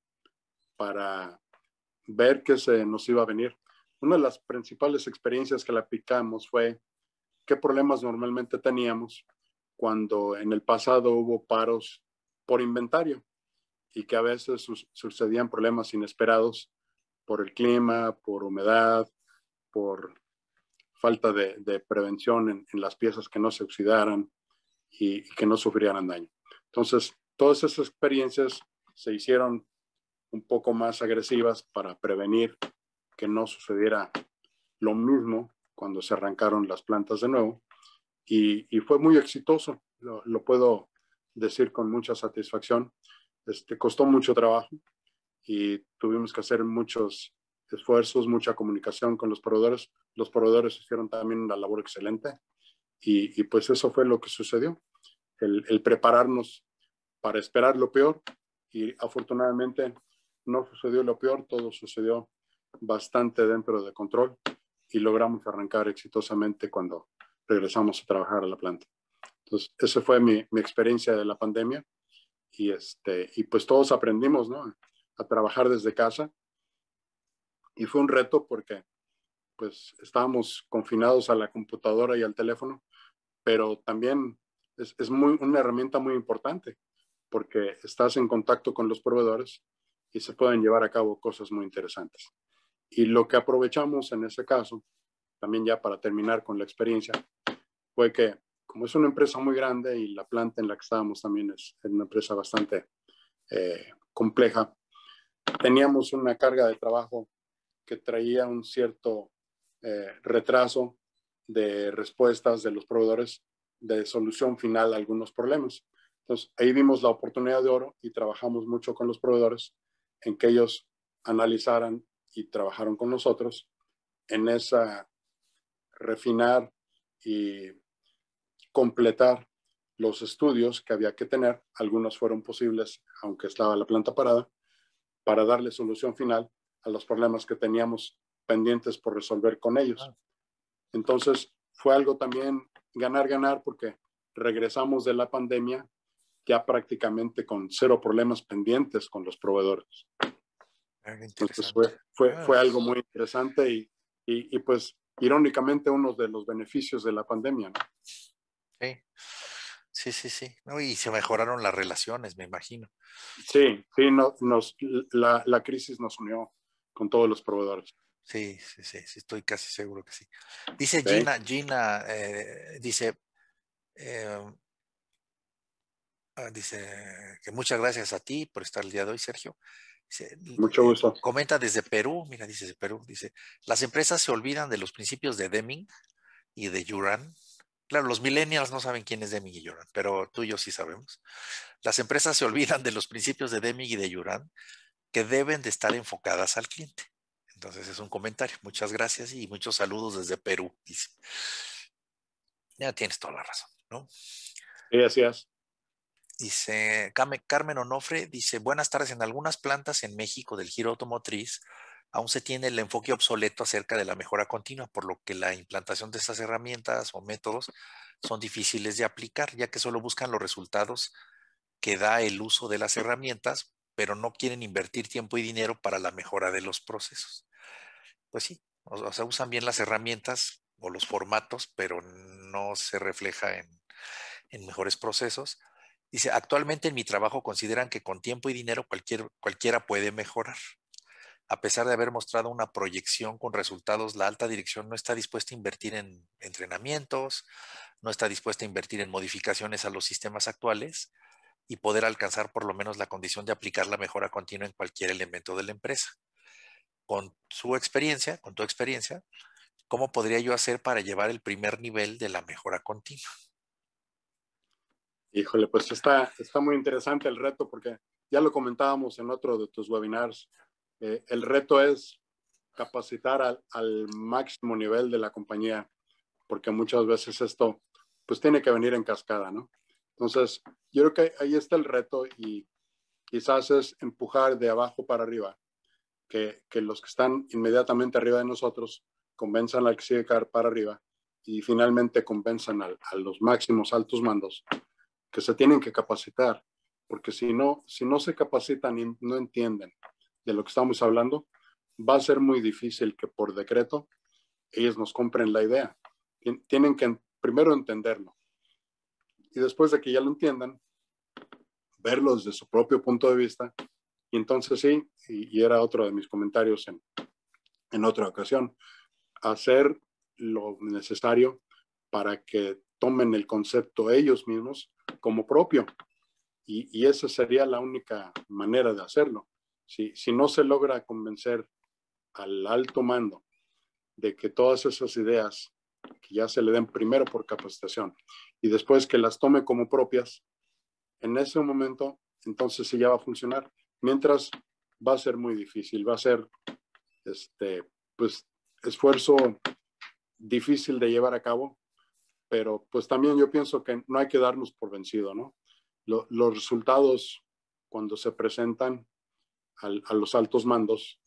para ver qué se nos iba a venir. Una de las principales experiencias que le aplicamos fue qué problemas normalmente teníamos cuando en el pasado hubo paros por inventario y que a veces su sucedían problemas inesperados por el clima, por humedad, por falta de, de prevención en, en, las piezas que no se oxidaran y, y que no sufrieran daño. Entonces, todas esas experiencias se hicieron un poco más agresivas para prevenir que no sucediera lo mismo cuando se arrancaron las plantas de nuevo. Y, y fue muy exitoso, lo, lo, puedo decir con mucha satisfacción. Este, costó mucho trabajo y tuvimos que hacer muchos esfuerzos, mucha comunicación con los proveedores. Los proveedores hicieron también una labor excelente y, y pues eso fue lo que sucedió, el, el prepararnos para esperar lo peor y afortunadamente no sucedió lo peor, todo sucedió bastante dentro de control y logramos arrancar exitosamente cuando regresamos a trabajar a la planta. Entonces, esa fue mi, mi experiencia de la pandemia y, este, y pues todos aprendimos, ¿no? A trabajar desde casa y fue un reto porque pues estábamos confinados a la computadora y al teléfono, pero también es, es muy, una herramienta muy importante porque estás en contacto con los proveedores y se pueden llevar a cabo cosas muy interesantes. Y lo que aprovechamos en ese caso, también ya para terminar con la experiencia, fue que como es una empresa muy grande y la planta en la que estábamos también es una empresa bastante eh, compleja, teníamos una carga de trabajo que traía un cierto eh, retraso de respuestas de los proveedores de solución final a algunos problemas. Entonces, ahí vimos la oportunidad de oro y trabajamos mucho con los proveedores en que ellos analizaran y trabajaron con nosotros en esa refinar y completar los estudios que había que tener. Algunos fueron posibles, aunque estaba la planta parada, para darle solución final a los problemas que teníamos pendientes por resolver con ellos. Entonces, fue algo también ganar, ganar, porque regresamos de la pandemia ya prácticamente con cero problemas pendientes con los proveedores. Entonces, fue, fue, fue algo muy interesante y, y, y, pues, irónicamente, uno de los beneficios de la pandemia, ¿no? Sí, sí, sí, sí. No, y se mejoraron las relaciones, me imagino. Sí, sí, no, nos, la, la crisis nos unió con todos los proveedores. Sí, sí, sí, sí, estoy casi seguro que sí. Dice ¿Sí? Gina, Gina, eh, dice, eh, dice que muchas gracias a ti por estar el día de hoy, Sergio. Dice, Mucho eh, gusto. comenta desde Perú, mira, dice de Perú, dice, las empresas se olvidan de los principios de Deming y de Juran. Claro, los millennials no saben quién es Deming y Juran, pero tú y yo sí sabemos. Las empresas se olvidan de los principios de Deming y de Juran que deben de estar enfocadas al cliente. Entonces es un comentario. Muchas gracias y muchos saludos desde Perú, dice. Ya tienes toda la razón, ¿no? Gracias. Dice Carmen Onofre, dice, buenas tardes, en algunas plantas en México del giro automotriz aún se tiene el enfoque obsoleto acerca de la mejora continua, por lo que la implantación de estas herramientas o métodos son difíciles de aplicar, ya que solo buscan los resultados que da el uso de las herramientas, pero no quieren invertir tiempo y dinero para la mejora de los procesos. Pues sí, o, o sea, usan bien las herramientas o los formatos, pero no se refleja en, en mejores procesos. Dice, actualmente en mi trabajo consideran que con tiempo y dinero cualquier, cualquiera puede mejorar. A pesar de haber mostrado una proyección con resultados, la alta dirección no está dispuesta a invertir en entrenamientos, no está dispuesta a invertir en modificaciones a los sistemas actuales y poder alcanzar por lo menos la condición de aplicar la mejora continua en cualquier elemento de la empresa. Con su experiencia, con tu experiencia, ¿cómo podría yo hacer para llevar el primer nivel de la mejora continua? Híjole, pues está, está muy interesante el reto porque ya lo comentábamos en otro de tus webinars. Eh, el reto es capacitar al, al máximo nivel de la compañía, porque muchas veces esto pues tiene que venir en cascada, ¿no? Entonces, yo creo que ahí está el reto y quizás es empujar de abajo para arriba, que, que los que están inmediatamente arriba de nosotros convenzan al que sigue para arriba y finalmente convenzan a, a los máximos altos mandos que se tienen que capacitar, porque si no, si no se capacitan y no entienden de lo que estamos hablando, va a ser muy difícil que por decreto ellos nos compren la idea. Tienen que primero entenderlo y después de que ya lo entiendan, verlo desde su propio punto de vista. Y entonces sí, y, y era otro de mis comentarios en, en otra ocasión, hacer lo necesario para que tomen el concepto ellos mismos como propio. Y, y esa sería la única manera de hacerlo. Si, si no se logra convencer al alto mando de que todas esas ideas que ya se le den primero por capacitación y después que las tome como propias, en ese momento entonces sí ya va a funcionar. Mientras va a ser muy difícil, va a ser este, pues, esfuerzo difícil de llevar a cabo, pero pues también yo pienso que no hay que darnos por vencido, ¿no? Lo, los resultados cuando se presentan al, a los altos mandos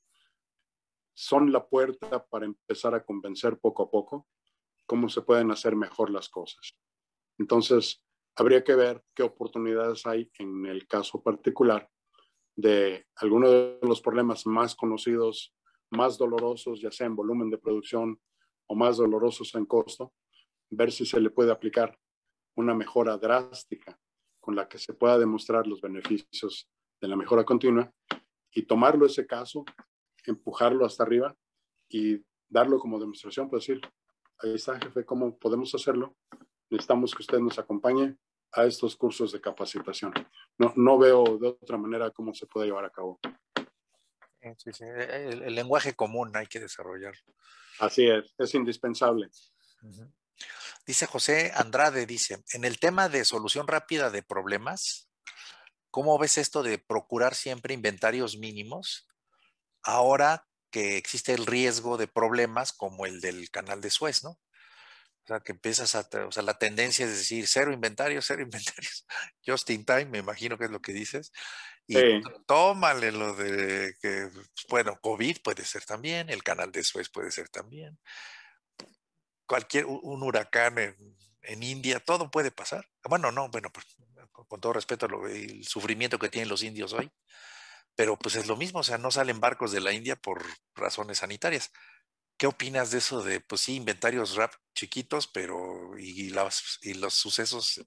son la puerta para empezar a convencer poco a poco cómo se pueden hacer mejor las cosas. Entonces, habría que ver qué oportunidades hay en el caso particular de algunos de los problemas más conocidos, más dolorosos, ya sea en volumen de producción o más dolorosos en costo, ver si se le puede aplicar una mejora drástica con la que se pueda demostrar los beneficios de la mejora continua y tomarlo ese caso, empujarlo hasta arriba y darlo como demostración, pues decir, ahí está, jefe, ¿cómo podemos hacerlo? Necesitamos que usted nos acompañe a estos cursos de capacitación. No, no veo de otra manera cómo se puede llevar a cabo. Sí, sí. El, el lenguaje común hay que desarrollar. Así es, es indispensable. Uh-huh. Dice José Andrade, dice, en el tema de solución rápida de problemas, ¿cómo ves esto de procurar siempre inventarios mínimos? Ahora que existe el riesgo de problemas como el del canal de Suez, ¿no? O sea, que empiezas a, o sea, la tendencia es decir, cero inventarios, cero inventarios, just in time, me imagino que es lo que dices, y Sí, tómale lo de que, bueno, COVID puede ser también, el canal de Suez puede ser también, cualquier, un huracán en, en India, todo puede pasar. Bueno, no, bueno, pues, con, con todo respeto, lo, el sufrimiento que tienen los indios hoy, pero pues es lo mismo, o sea, no salen barcos de la India por razones sanitarias. ¿Qué opinas de eso de, pues sí, inventarios rap chiquitos, pero y, las, y los sucesos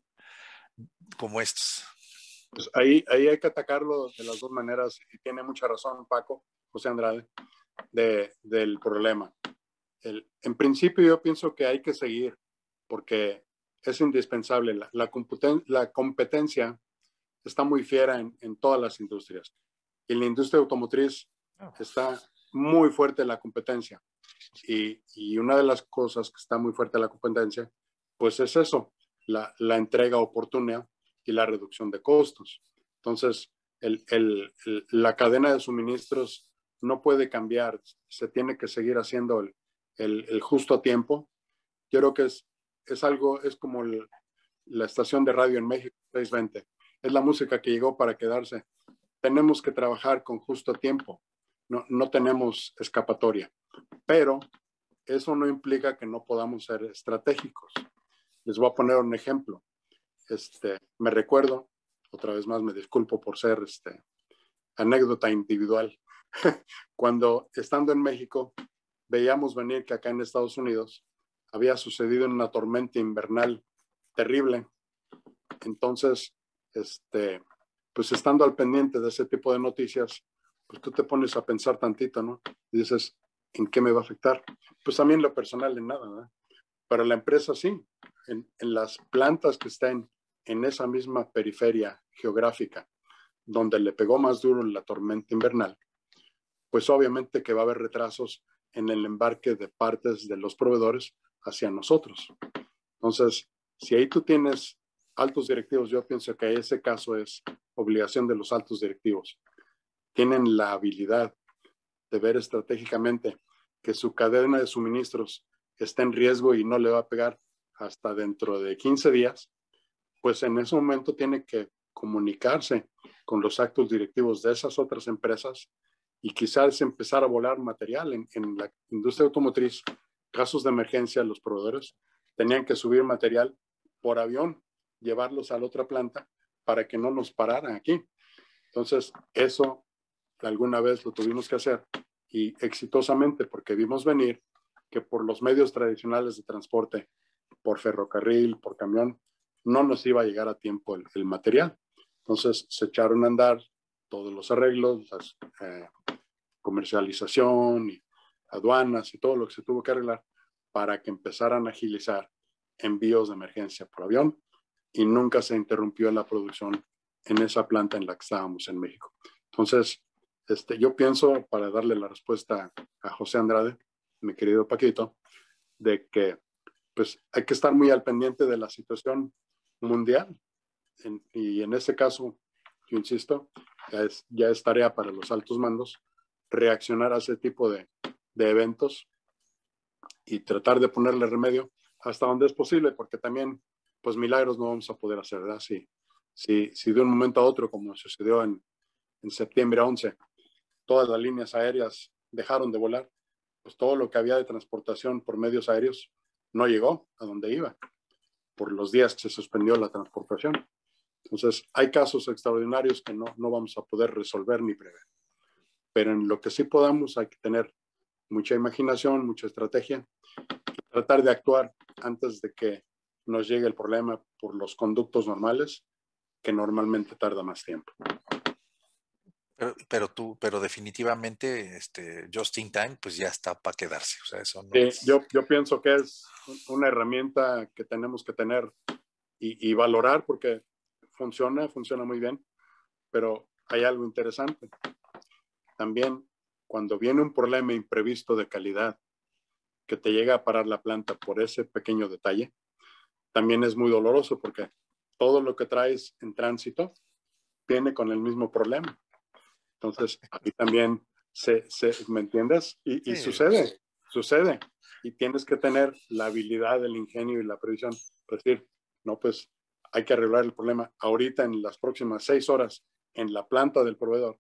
como estos? pues ahí, ahí hay que atacarlo de las dos maneras y tiene mucha razón Paco, José Andrade, de, del problema. El, en principio yo pienso que hay que seguir porque es indispensable. La, la, la competencia está muy fiera en, en todas las industrias. Y en la industria automotriz está muy fuerte la competencia. Y, y una de las cosas que está muy fuerte la competencia, pues es eso, la, la entrega oportuna y la reducción de costos. Entonces, el, el, el, la cadena de suministros no puede cambiar, se tiene que seguir haciendo el, el, el justo tiempo. Yo creo que es, es algo, es como el, la estación de radio en México, seiscientos veinte. Es la música que llegó para quedarse. Tenemos que trabajar con justo tiempo. No, no tenemos escapatoria. Pero eso no implica que no podamos ser estratégicos. Les voy a poner un ejemplo. Este, me recuerdo, otra vez más me disculpo por ser este, anécdota individual, cuando estando en México veíamos venir que acá en Estados Unidos había sucedido una tormenta invernal terrible. Entonces este, pues estando al pendiente de ese tipo de noticias, pues tú te pones a pensar tantito, ¿no? Y dices, ¿en qué me va a afectar? Pues también lo personal en nada, ¿verdad? Para la empresa sí, en, en las plantas que estén en esa misma periferia geográfica, donde le pegó más duro la tormenta invernal, pues obviamente que va a haber retrasos en el embarque de partes de los proveedores hacia nosotros. Entonces, si ahí tú tienes altos directivos, yo pienso que ese caso es obligación de los altos directivos. Tienen la habilidad de ver estratégicamente que su cadena de suministros está en riesgo y no le va a pegar hasta dentro de quince días, pues en ese momento tiene que comunicarse con los actos directivos de esas otras empresas y quizás empezar a volar material en, en la industria automotriz. Casos de emergencia, los proveedores tenían que subir material por avión, llevarlos a la otra planta para que no nos pararan aquí. Entonces, eso alguna vez lo tuvimos que hacer y exitosamente porque vimos venir que por los medios tradicionales de transporte, por ferrocarril, por camión, no nos iba a llegar a tiempo el, el material. Entonces se echaron a andar todos los arreglos, las, eh, comercialización y aduanas y todo lo que se tuvo que arreglar para que empezaran a agilizar envíos de emergencia por avión y nunca se interrumpió la producción en esa planta en la que estábamos en México. Entonces, este, yo pienso, para darle la respuesta a José Andrade, mi querido Paquito, de que pues hay que estar muy al pendiente de la situación mundial en, y en ese caso, yo insisto, ya es, ya es tarea para los altos mandos reaccionar a ese tipo de, de eventos y tratar de ponerle remedio hasta donde es posible, porque también, pues milagros no vamos a poder hacer, ¿verdad? Si, si, si de un momento a otro, como sucedió en, en septiembre once, todas las líneas aéreas dejaron de volar, pues todo lo que había de transportación por medios aéreos no llegó a donde iba, por los días que se suspendió la transportación. Entonces, hay casos extraordinarios que no, no vamos a poder resolver ni prever. Pero en lo que sí podamos hay que tener mucha imaginación, mucha estrategia y tratar de actuar antes de que nos llegue el problema por los conductos normales, que normalmente tarda más tiempo. Pero, pero tú, pero definitivamente, este, Just in Time, pues ya está para quedarse. O sea, eso no Sí, es. yo, yo pienso que es una herramienta que tenemos que tener y, y valorar porque funciona, funciona muy bien, pero hay algo interesante. También, cuando viene un problema imprevisto de calidad que te llega a parar la planta por ese pequeño detalle, también es muy doloroso porque todo lo que traes en tránsito viene con el mismo problema. Entonces, aquí también se, se ¿me entiendes? Y, y Sí, sucede, sucede. Y tienes que tener la habilidad, el ingenio y la previsión. Es decir, no, pues hay que arreglar el problema ahorita en las próximas seis horas en la planta del proveedor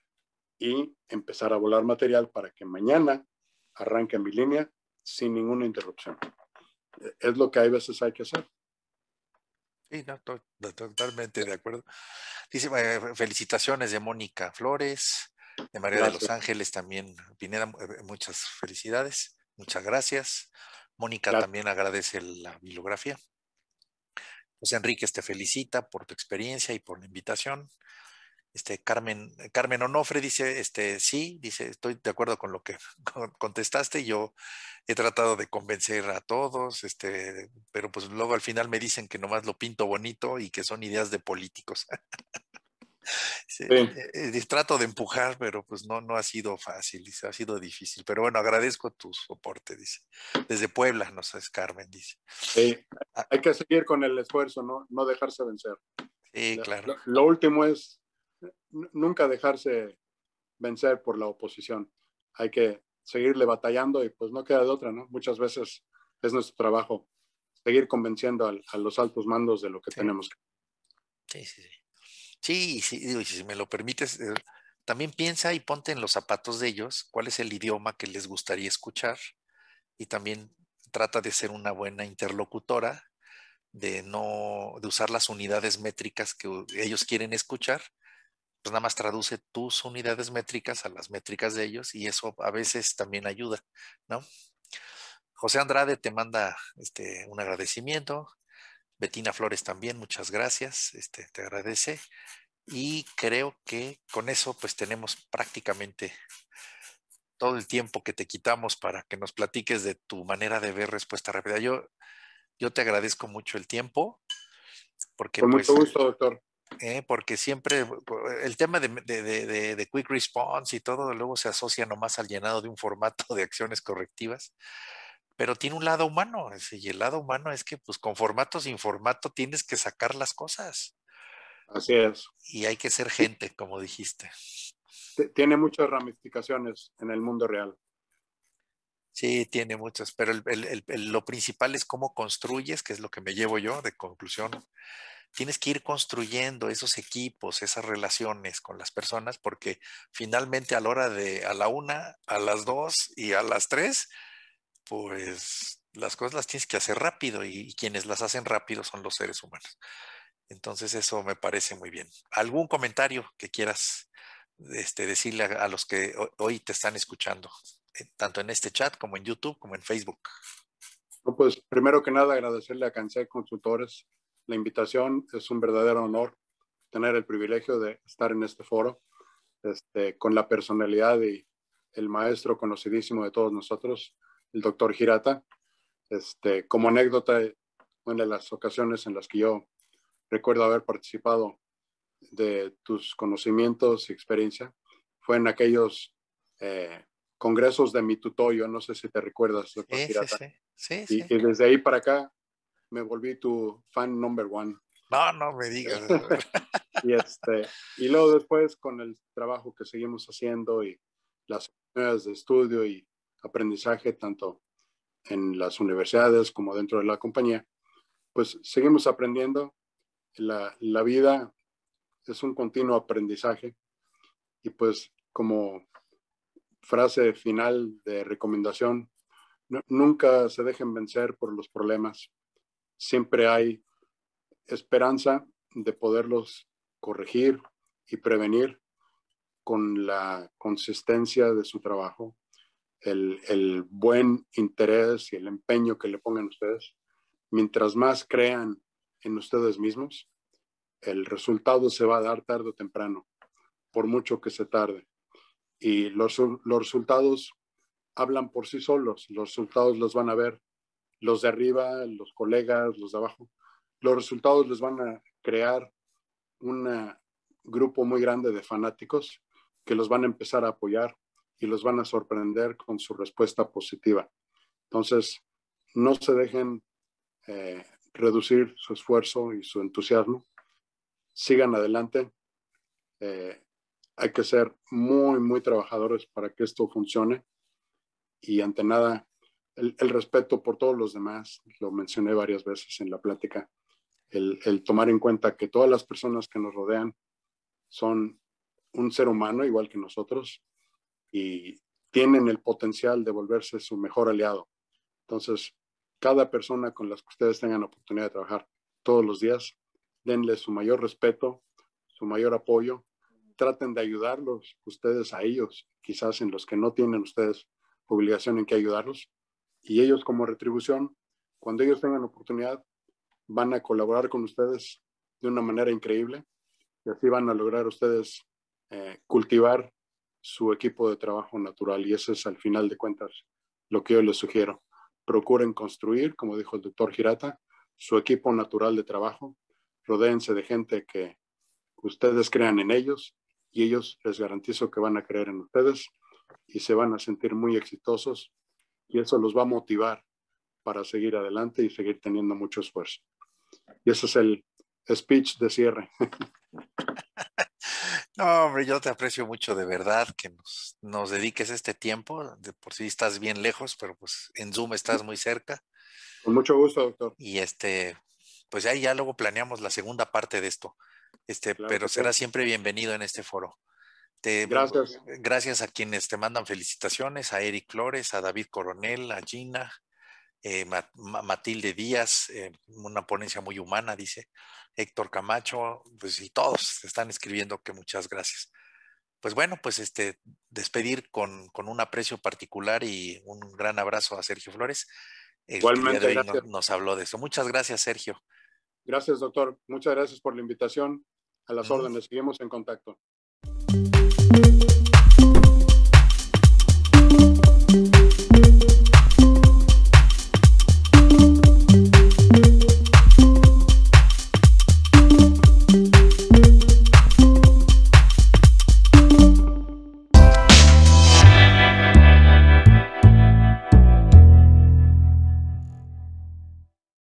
y empezar a volar material para que mañana arranque mi línea sin ninguna interrupción. Es lo que hay veces hay que hacer. sí, no, to- to- totalmente de acuerdo. Dice, eh, felicitaciones de Mónica Flores, de María de los Gracias. Ángeles también, Pineda, eh, muchas felicidades, muchas gracias. Mónica Gracias. también agradece la bibliografía. José Enríquez te felicita por tu experiencia y por la invitación. Este, Carmen, Carmen Onofre dice, este, sí, dice, estoy de acuerdo con lo que contestaste. Yo he tratado de convencer a todos, este, pero pues luego al final me dicen que nomás lo pinto bonito y que son ideas de políticos. Sí, Sí, eh, eh, trato de empujar, pero pues no, no ha sido fácil, dice, ha sido difícil. Pero bueno, agradezco tu soporte, dice. Desde Puebla, no sabes, Carmen, dice. sí. Ah, Hay que seguir con el esfuerzo, ¿no? No dejarse vencer. sí, Lo, claro. lo último es nunca dejarse vencer por la oposición. Hay que seguirle batallando y pues no queda de otra, ¿no? Muchas veces es nuestro trabajo seguir convenciendo a, a los altos mandos de lo que Sí, tenemos que. sí, sí. Sí, sí, y si, digo, y si me lo permites, eh, también piensa y ponte en los zapatos de ellos, cuál es el idioma que les gustaría escuchar y también trata de ser una buena interlocutora, de no, de usar las unidades métricas que u- ellos quieren escuchar, pues nada más traduce tus unidades métricas a las métricas de ellos y eso a veces también ayuda, ¿no? José Andrade te manda este, un agradecimiento. Betina Flores también, muchas gracias, este, te agradece. Y creo que con eso pues tenemos prácticamente todo el tiempo que te quitamos para que nos platiques de tu manera de ver respuesta rápida. Yo, yo te agradezco mucho el tiempo, porque Con mucho pues, gusto, doctor. eh, porque siempre el tema de, de, de, de Quick Response y todo luego se asocia nomás al llenado de un formato de acciones correctivas, pero tiene un lado humano, y el lado humano es que pues con formato sin formato tienes que sacar las cosas Así es. y hay que ser gente, como dijiste. Tiene muchas ramificaciones en el mundo real. Sí, tiene muchas, pero el, el, el, el, lo principal es cómo construyes, que es lo que me llevo yo de conclusión. Tienes que ir construyendo esos equipos, esas relaciones con las personas, porque finalmente a la hora de, a la una, a las dos y a las tres, pues las cosas las tienes que hacer rápido y, y quienes las hacen rápido son los seres humanos. Entonces eso me parece muy bien. ¿Algún comentario que quieras este, decirle a, a los que hoy te están escuchando, tanto en este chat como en YouTube como en Facebook? No, pues primero que nada agradecerle a Cansei Consultores la invitación. Es un verdadero honor tener el privilegio de estar en este foro, este, con la personalidad y el maestro conocidísimo de todos nosotros, el doctor Hirata. Este, como anécdota, una de las ocasiones en las que yo recuerdo haber participado de tus conocimientos y experiencia fue en aquellos eh, congresos de mi tutoyo, no sé si te recuerdas, doctor Sí, sí, Hirata. sí, sí, sí. Y, y desde ahí para acá me volví tu fan number one. No, no me digas. y, este, y luego después con el trabajo que seguimos haciendo y las oportunidades de estudio y aprendizaje, tanto en las universidades como dentro de la compañía, pues seguimos aprendiendo. La, la vida es un continuo aprendizaje y pues como frase final de recomendación, no, nunca se dejen vencer por los problemas. Siempre hay esperanza de poderlos corregir y prevenir con la consistencia de su trabajo, el, el buen interés y el empeño que le pongan ustedes. Mientras más crean en ustedes mismos, el resultado se va a dar tarde o temprano, por mucho que se tarde. Y los, los resultados hablan por sí solos, los resultados los van a ver los de arriba, los colegas, los de abajo. Los resultados les van a crear un grupo muy grande de fanáticos que los van a empezar a apoyar y los van a sorprender con su respuesta positiva. Entonces, no se dejen eh, reducir su esfuerzo y su entusiasmo. Sigan adelante. Eh, hay que ser muy, muy trabajadores para que esto funcione. Y ante nada, el, el respeto por todos los demás, lo mencioné varias veces en la plática, el, el tomar en cuenta que todas las personas que nos rodean son un ser humano igual que nosotros y tienen el potencial de volverse su mejor aliado. Entonces, cada persona con la que ustedes tengan oportunidad de trabajar todos los días, denle su mayor respeto, su mayor apoyo, traten de ayudarlos ustedes a ellos, quizás en los que no tienen ustedes obligación en que ayudarlos, y ellos como retribución, cuando ellos tengan oportunidad, van a colaborar con ustedes de una manera increíble y así van a lograr ustedes eh, cultivar su equipo de trabajo natural, y eso es al final de cuentas lo que yo les sugiero. Procuren construir, como dijo el doctor Hirata, su equipo natural de trabajo, rodéense de gente que ustedes crean en ellos y ellos les garantizo que van a creer en ustedes y se van a sentir muy exitosos y eso los va a motivar para seguir adelante y seguir teniendo mucho esfuerzo. Y ese es el speech de cierre. No, hombre, yo te aprecio mucho de verdad que nos, nos dediques este tiempo. De por sí estás bien lejos, pero pues en Zoom estás muy cerca. Con mucho gusto, doctor. Y este, pues ahí ya luego planeamos la segunda parte de esto. Este, Claro pero que sí. será siempre bienvenido en este foro. Te, Gracias. Gracias a quienes te mandan felicitaciones, a Eric Flores, a David Coronel, a Gina, eh, Matilde Díaz, eh, una ponencia muy humana, dice, Héctor Camacho, pues y todos están escribiendo que muchas gracias. Pues bueno, pues este, despedir con, con un aprecio particular y un gran abrazo a Sergio Flores, el que el día de Igualmente, hoy no, gracias. nos habló de eso. Muchas gracias, Sergio. Gracias, doctor. Muchas gracias por la invitación. A las Mm. órdenes. Seguimos en contacto.